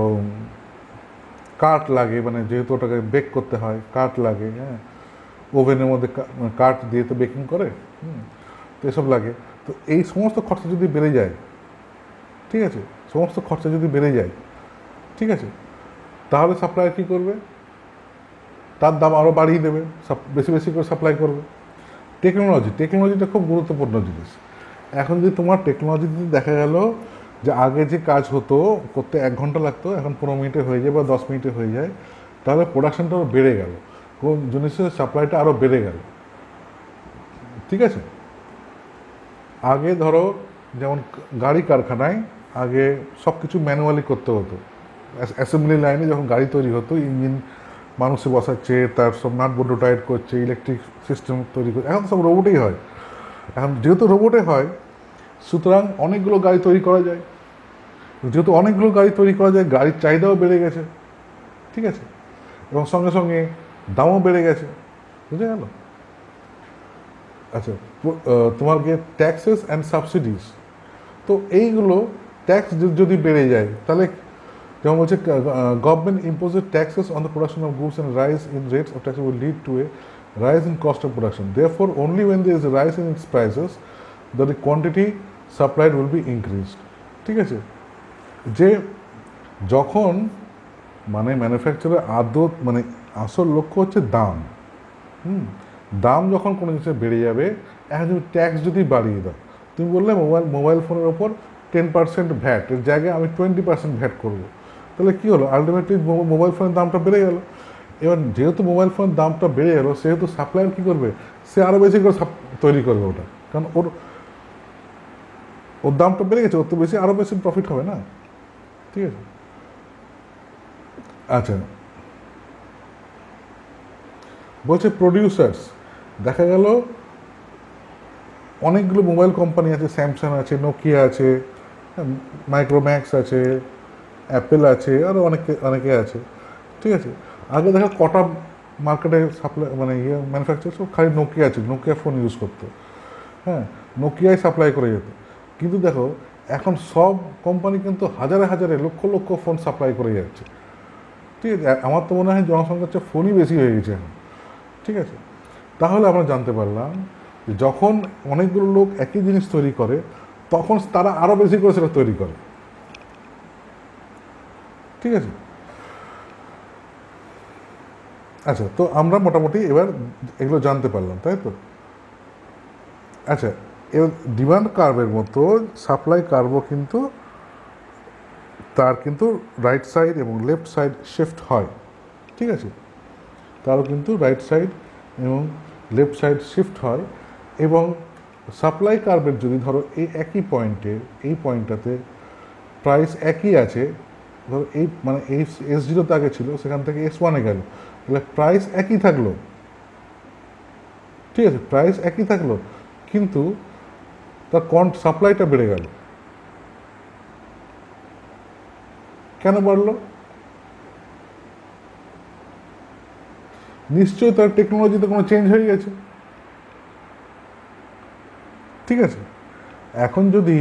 কাঠ লাগে, মানে যেহেতু ওটাকে বেক করতে হয় কাঠ লাগে, হ্যাঁ, ওভেনের মধ্যে কাঠ দিয়ে তো বেকিং করে, হুম, তো এসব লাগে। তো এই সমস্ত খরচা যদি বেড়ে যায়, ঠিক আছে, সমস্ত খরচা যদি বেড়ে যায়, ঠিক আছে, তাহলে সাপ্লায়ার কী করবে, তার দাম আরও বাড়িয়ে দেবে, বেশি বেশি করে সাপ্লাই করবে। টেকনোলজি, টেকনোলজিটা খুব গুরুত্বপূর্ণ জিনিস। এখন যদি তোমার টেকনোলজিতে দেখা গেল যে আগে যে কাজ হতো করতে এক ঘন্টা লাগতো, এখন পনেরো মিনিটে হয়ে যায় বা দশ মিনিটে হয়ে যায়, তাহলে প্রোডাকশনটা আরও বেড়ে গেল, কোন জিনিসের সাপ্লাইটা আরও বেড়ে গেল। ঠিক আছে, আগে ধরো যেমন গাড়ি কারখানায় আগে সব কিছু ম্যানুয়ালি করতে হতো, অ্যাসেম্বলি লাইনে যখন গাড়ি তৈরি হতো, ইঞ্জিন মানুষে বসাচ্ছে, তার সব নাট বল্টু টাইট করছে, ইলেকট্রিক সিস্টেম তৈরি করছে, এখন সব রোবটেই হয়। এখন যেহেতু রোবটে হয়, সুতরাং অনেকগুলো গাড়ি তৈরি করা যায়। যেহেতু অনেকগুলো গাড়ি তৈরি করা যায়, গাড়ির চাহিদাও বেড়ে গেছে, ঠিক আছে, এবং সঙ্গে সঙ্গে দামও বেড়ে গেছে। বুঝে গেল? আচ্ছা, তোমার গিয়ে ট্যাক্সেস অ্যান্ড সাবসিডিজ, তো এইগুলো ট্যাক্স যদি বেড়ে যায়, তাহলে যেমন বলছে government imposed taxes on the production of goods and rise in rates of tax will lead to a rise in cost of production. Therefore, only when there is a rise in its prices, that the quantity supplied will be increased. ঠিক আছে, যে যখন মানে ম্যানুফ্যাকচারের আদত মানে আসল লক্ষ্য হচ্ছে দাম, হুম, দাম যখন কোনো জিনিসের বেড়ে যাবে, এখন তুমি ট্যাক্স যদি বাড়িয়ে দাও, তুমি বললে মোবাইল মোবাইল ফোনের ওপর টেন পার্সেন্ট ভ্যাট এর জায়গায় আমি টোয়েন্টি পার্সেন্ট ভ্যাট করবো, তাহলে কী হলো, আলটিমেটলি মোবাইল ফোনের দামটা বেড়ে গেল। এবার যেহেতু মোবাইল ফোনের দামটা বেড়ে গেলো, সেহেতু সাপ্লায়ার কী করবে, সে আরও বেশি করে তৈরি করবে ওটা, কারণ ওর ওর দামটা বেড়ে গেছে, ওর তো বেশি আরও বেশি প্রফিট হবে না। ঠিক আছে, আচ্ছা, বলছে প্রডিউসার্স, দেখা গেল অনেকগুলো মোবাইল কোম্পানি আছে, স্যামসাং আছে, নোকিয়া আছে, মাইক্রোম্যাক্স আছে, অ্যাপেল আছে, আরও অনেকে অনেকে আছে। ঠিক আছে, আগে দেখা কটা মার্কেটে সাপ্লাই মানে ইয়ে ম্যানুফ্যাকচার সব খালি নোকিয়া আছে, নোকিয়া ফোন ইউজ করতো, হ্যাঁ, নোকিয়াই সাপ্লাই করে যেত। কিন্তু দেখো এখন সব কোম্পানি কিন্তু হাজারে হাজারে লক্ষ লক্ষ ফোন সাপ্লাই করে যাচ্ছে। ঠিক আছে, আমার তো মনে হয় জনসংখ্যার চেয়ে ফোনই বেশি হয়ে গেছে এখন। ঠিক আছে, তাহলে আমরা জানতে পারলাম যে যখন অনেকগুলো লোক একই জিনিস তৈরি করে, তখন তারা আরও বেশি করে সেটা তৈরি করে। ঠিক আছে, আচ্ছা, তো আমরা মোটামুটি এবার এগুলো জানতে পারলাম, তাই তো। আচ্ছা, এবার ডিমান্ড কার্ভের মতো সাপ্লাই কার্ভও কিন্তু তার কিন্তু রাইট সাইড এবং লেফট সাইড শিফট হয়। ঠিক আছে, তারও কিন্তু রাইট সাইড এবং লেফট সাইড শিফট হয়। এবং সাপ্লাই কার্ভের যদি ধরো এই একই পয়েন্টে, এই পয়েন্টটাতে প্রাইস একই আছে, ধরো এই মানে এই এস জিরোতে আগে ছিল, সেখান থেকে এস ওয়ানে গেল, তাহলে প্রাইস একই থাকলো। ঠিক আছে, প্রাইস একই থাকলো, কিন্তু তার কন সাপ্লাইটা বেড়ে গেল। কেন বাড়লো? নিশ্চয়ই তার টেকনোলজিতে কোনো চেঞ্জ হয়ে গেছে, ঠিক আছে। এখন যদি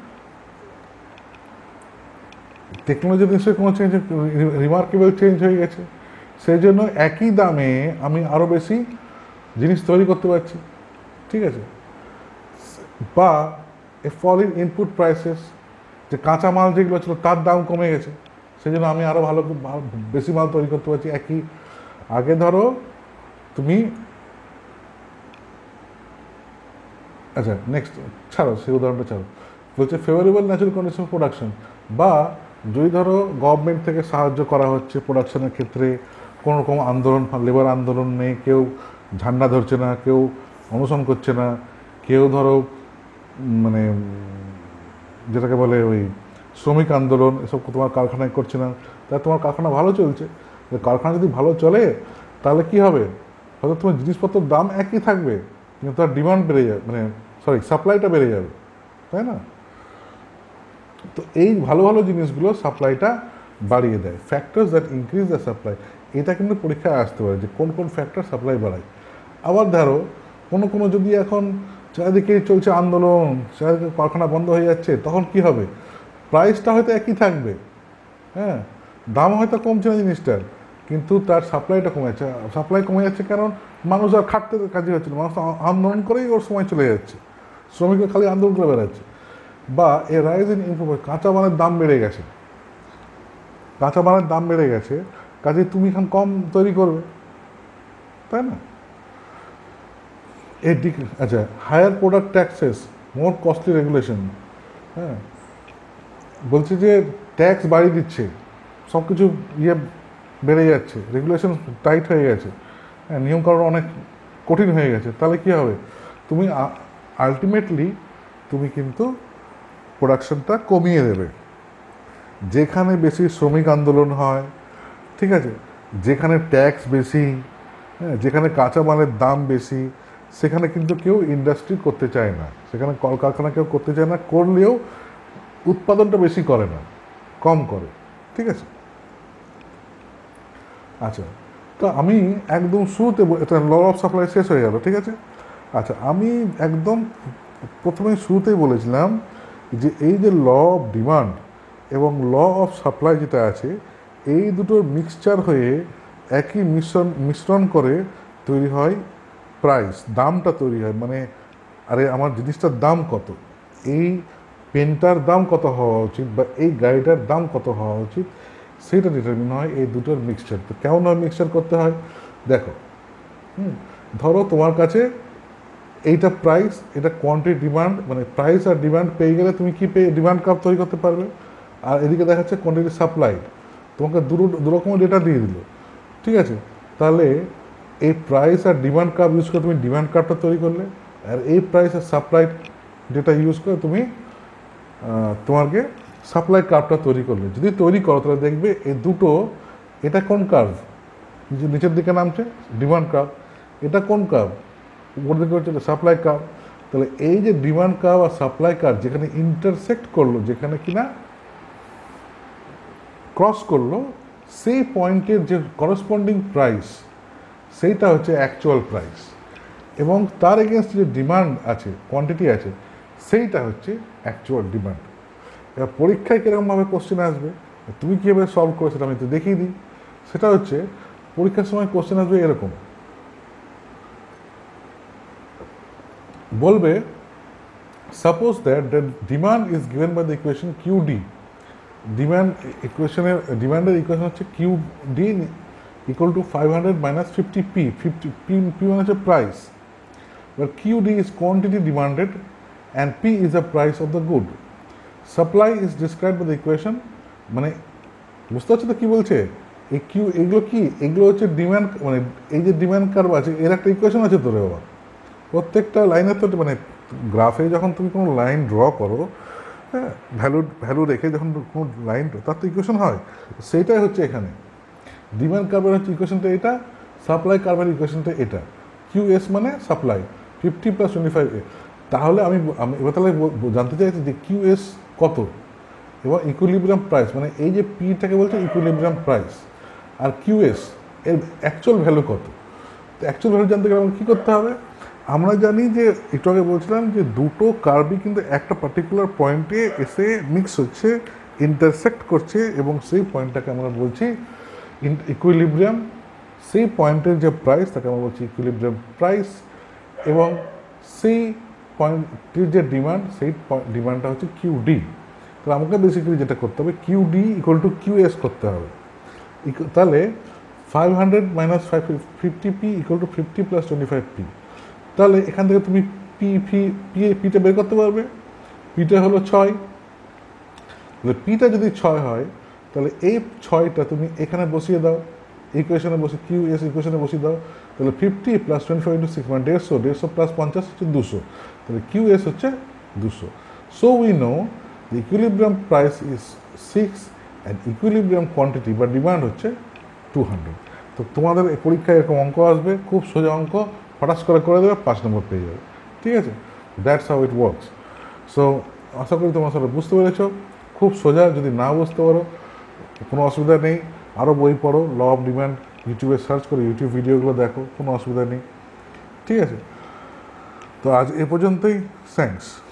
টেকনোলজিতে নিশ্চয়ই কোনো চেঞ্জ, রিমার্কেবল চেঞ্জ হয়ে গেছে, সেই জন্য একই দামে আমি আরও বেশি জিনিস তৈরি করতে পারছি, ঠিক আছে। বা a fall in input prices, যে কাঁচা মাল যেগুলো ছিল তার দাম কমে গেছে, সেই জন্য আমি আরও ভালো বেশি মাল তৈরি করতে পারছি একই। আগে ধরো তুমি, আচ্ছা নেক্সট ছাড়ো, সেই উদাহরণটা ছাড়ো, বলছে favourable natural condition of production, বা যদি ধরো গভর্নমেন্ট থেকে সাহায্য করা হচ্ছে প্রোডাকশনের ক্ষেত্রে, কোনো রকম আন্দোলন, লেবার আন্দোলন নেই, কেউ ঝান্ডা ধরছে না, কেউ অনশন করছে না, কেউ ধরো মানে যেটাকে বলে ওই শ্রমিক আন্দোলন এসব তোমার কারখানায় করছে না, তাহলে তোমার কারখানা ভালো চলছে। কারখানা যদি ভালো চলে তাহলে কি হবে, হয়তো তোমার জিনিসপত্রের দাম একই থাকবে কিন্তু তার ডিমান্ড বেড়ে যাবে, মানে সরি সাপ্লাইটা বেড়ে যাবে, তাই না? তো এই ভালো ভালো জিনিসগুলো সাপ্লাইটা বাড়িয়ে দেয়। Factors that increase the supply, এটা কিন্তু পরীক্ষায় আসতে পারে যে কোন কোন ফ্যাক্টর সাপ্লাই বাড়ায়। আবার ধরো কোনো কোনো যদি এখন চারিদিকে চলছে আন্দোলন, চারিদিকে কারখানা বন্ধ হয়ে যাচ্ছে, তখন কি হবে, প্রাইসটা হয়তো একই থাকবে, হ্যাঁ, দাম হয়তো কমছে না জিনিসটার, কিন্তু তার সাপ্লাইটা কমে যাচ্ছে। সাপ্লাই কমে যাচ্ছে কারণ মানুষ আর খাটতে কাজে হচ্ছে না, মানুষ আন্দোলন করেই ওর সময় চলে যাচ্ছে, শ্রমিকরা খালি আন্দোলন করে বেড়াচ্ছে। বা এ রাইজ ইন ইনপুট, কাঁচা মালের দাম বেড়ে গেছে, কাঁচা মালের দাম বেড়ে গেছে, কাজে তুমি এখন কম তৈরি করবে, তাই না? এই দিক, আচ্ছা higher product taxes, more costly regulation, হ্যাঁ, বলছে যে ট্যাক্স বাড়িয়ে দিচ্ছে, সব কিছু ইয়ে বেড়ে যাচ্ছে, রেগুলেশন টাইট হয়ে গেছে, হ্যাঁ, নিয়মকানুন অনেক কঠিন হয়ে গেছে, তাহলে কী হবে, তুমি আলটিমেটলি তুমি কিন্তু প্রোডাকশনটা কমিয়ে দেবে। যেখানে বেশি শ্রমিক আন্দোলন হয়, ঠিক আছে, যেখানে ট্যাক্স বেশি, হ্যাঁ, যেখানে কাঁচামালের দাম বেশি, সেখানে কিন্তু কেউ ইন্ডাস্ট্রি করতে চায় না, সেখানে কলকারখানা কেউ করতে চায় না, করলেও উৎপাদনটা বেশি করে না, কম করে, ঠিক আছে। আচ্ছা, তো আমি একদম শুরুতে, এটা ল অফ সাপ্লাই শেষ হয়ে গেল, ঠিক আছে। আচ্ছা, আমি একদম প্রথমে শুরুতেই বলেছিলাম যে এই যে ল অফ ডিমান্ড এবং ল অফ সাপ্লাই যেটা আছে, এই দুটোর মিক্সচার হয়ে একই মিশ্রণ মিশ্রণ করে তৈরি হয় প্রাইস, দামটা তৈরি হয়। মানে আরে আমার জিনিসটার দাম কত, এই পেনটার দাম কত হওয়া উচিত, বা এই গাড়িটার দাম কত হওয়া উচিত, সেটা ডিটারমিন হয় এই দুটোর মিক্সচার। তো কেমন হয় মিক্সচার করতে হয় দেখো, হুম, ধরো তোমার কাছে এইটা প্রাইস, এটা কোয়ান্টিটি ডিমান্ড, মানে প্রাইস আর ডিমান্ড পেয়ে গেলে তুমি কি পেয়ে ডিমান্ড কার্ভ তৈরি করতে পারবে। আর এদিকে দেখা যাচ্ছে কোয়ান্টিটি সাপ্লাই, তোমাকে দু রকমের ডেটা দিয়ে দিল, ঠিক আছে। তাহলে এই প্রাইস আর ডিমান্ড কার্ভ ইউজ করে তুমি ডিমান্ড কার্ভটা তৈরি করলে, আর এই প্রাইস আর সাপ্লাই ডেটা ইউজ করে তুমি তোমাকে সাপ্লাই কার্ভটা তৈরি করলে। যদি তৈরি করো তাহলে দেখবে এই দুটো, এটা কোন কার্ভ, নিচের দিকে নামছে ডিমান্ড কার্ভ, এটা কোন কার্ভ, উপর দিকে হচ্ছে সাপ্লাই কার্ভ। তাহলে এই যে ডিমান্ড কার্ভ আর সাপ্লাই কার্ভ যেখানে ইন্টারসেক্ট করলো, যেখানে কিনা ক্রস করলো, সেই পয়েন্টের যে করসপন্ডিং প্রাইস, সেইটা হচ্ছে অ্যাকচুয়াল প্রাইস, এবং তার এগেনস্ট যে ডিমান্ড আছে, কোয়ান্টিটি আছে, সেইটা হচ্ছে অ্যাকচুয়াল ডিমান্ড। এবার পরীক্ষায় কীরকমভাবে কোশ্চেন আসবে, তুমি কীভাবে সলভ করো সেটা আমি তো দেখিয়ে দিই। সেটা হচ্ছে পরীক্ষার সময় কোশ্চেন আসবে এরকম, বলবে suppose that the demand is given by the equation Q D, demand ইকুয়েশনের ডিমান্ডের ইকুয়েশন হচ্ছে Q D equal to five hundred minus fifty P, fifty P P মানে হচ্ছে প্রাইস, এবার Q D is quantity demanded and P is the price of the good. Supply is describe by the equation, মানে বুঝতে পারছো তো কী বলছে, এই Q এগুলো কি, এগুলো হচ্ছে ডিমান্ড, মানে এই যে ডিমান্ড কার্ভ আছে এর একটা ইকুয়েশন আছে তোরে বাবা, প্রত্যেকটা লাইনের তো, মানে গ্রাফে যখন তুমি কোনো লাইন ড্র করো, হ্যাঁ, ভ্যালু ভ্যালু রেখে যখন কোনো লাইন, তার তো ইকুয়েশন হয়, সেইটাই হচ্ছে এখানে ডিমান্ড কার্ভের হচ্ছে ইকুয়েশনটা এটা, সাপ্লাই কার্ভের ইকুয়েশনটা এটা। কিউ এস মানে supply, fifty plus twenty five a, তাহলে আমি আমি এবার তাহলে জানতে চাইছি যে কিউএস কত এবং ইকুইলিব্রিয়াম প্রাইস, মানে এই যে পিটাকে বলছে ইকুইলিব্রিয়াম প্রাইস, আর কিউএস এর অ্যাকচুয়াল ভ্যালু কত। তো অ্যাকচুয়াল ভ্যালু জানতে গেলে আমাকে কী করতে হবে? আমরা জানি যে একটু আগে বলছিলাম যে দুটো কার্ভই কিন্তু একটা পার্টিকুলার পয়েন্টে এসে মিক্স হচ্ছে, ইন্টারসেক্ট করছে, এবং সেই পয়েন্টটাকে আমরা বলছি ইকুইলিব্রিয়াম। সেই পয়েন্টের যে প্রাইস তাকে আমরা বলছি ইকুইলিব্রিয়াম প্রাইস, এবং সেই পয়েন্টের যে ডিমান্ড সেই ডিমান্ডটা হচ্ছে কিউডি। তাহলে আমাকে বেসিক্যালি যেটা করতে হবে কিউডি ইকুয়াল টু কিউএস করতে হবে। তাহলে five hundred minus five fifty P equal to fifty plus twenty five P. তাহলে এখান থেকে তুমি পি ফি পি পিটা বের করতে পারবে। পিটা হলো ছয়, তাহলে পিটা যদি ছয় হয় তাহলে এই ছয়টা তুমি এখানে বসিয়ে দাও, ইকুয়েশনে বসে কিউ এস ইকুয়েশনে বসিয়ে দাও। তাহলে fifty plus twenty five into six মানে দেড়শো, দেড়শো প্লাস পঞ্চাশ হচ্ছে দুশো, তাহলে কিউ এস হচ্ছে দুশো। So we know the equilibrium price is six and equilibrium quantity বা ডিমান্ড হচ্ছে টু হান্ড্রেড। তো তোমাদের পরীক্ষায় এরকম অঙ্ক আসবে, খুব সোজা অঙ্ক, হঠাৎ করে করে দেবে, পাঁচ নম্বর পেয়ে যাবে। ঠিক আছে, that's how it works. So আশা করি তোমার সাথে বুঝতে পেরেছ, খুব সোজা। যদি না বুঝতে পারো কোনো অসুবিধা নেই, আরও বই পড়ো, ল অফ ডিমান্ড ইউটিউবে সার্চ করে ইউটিউব ভিডিওগুলো দেখো, কোনো অসুবিধা নেই। ঠিক আছে, তো আজ এ পর্যন্তই, থ্যাঙ্কস।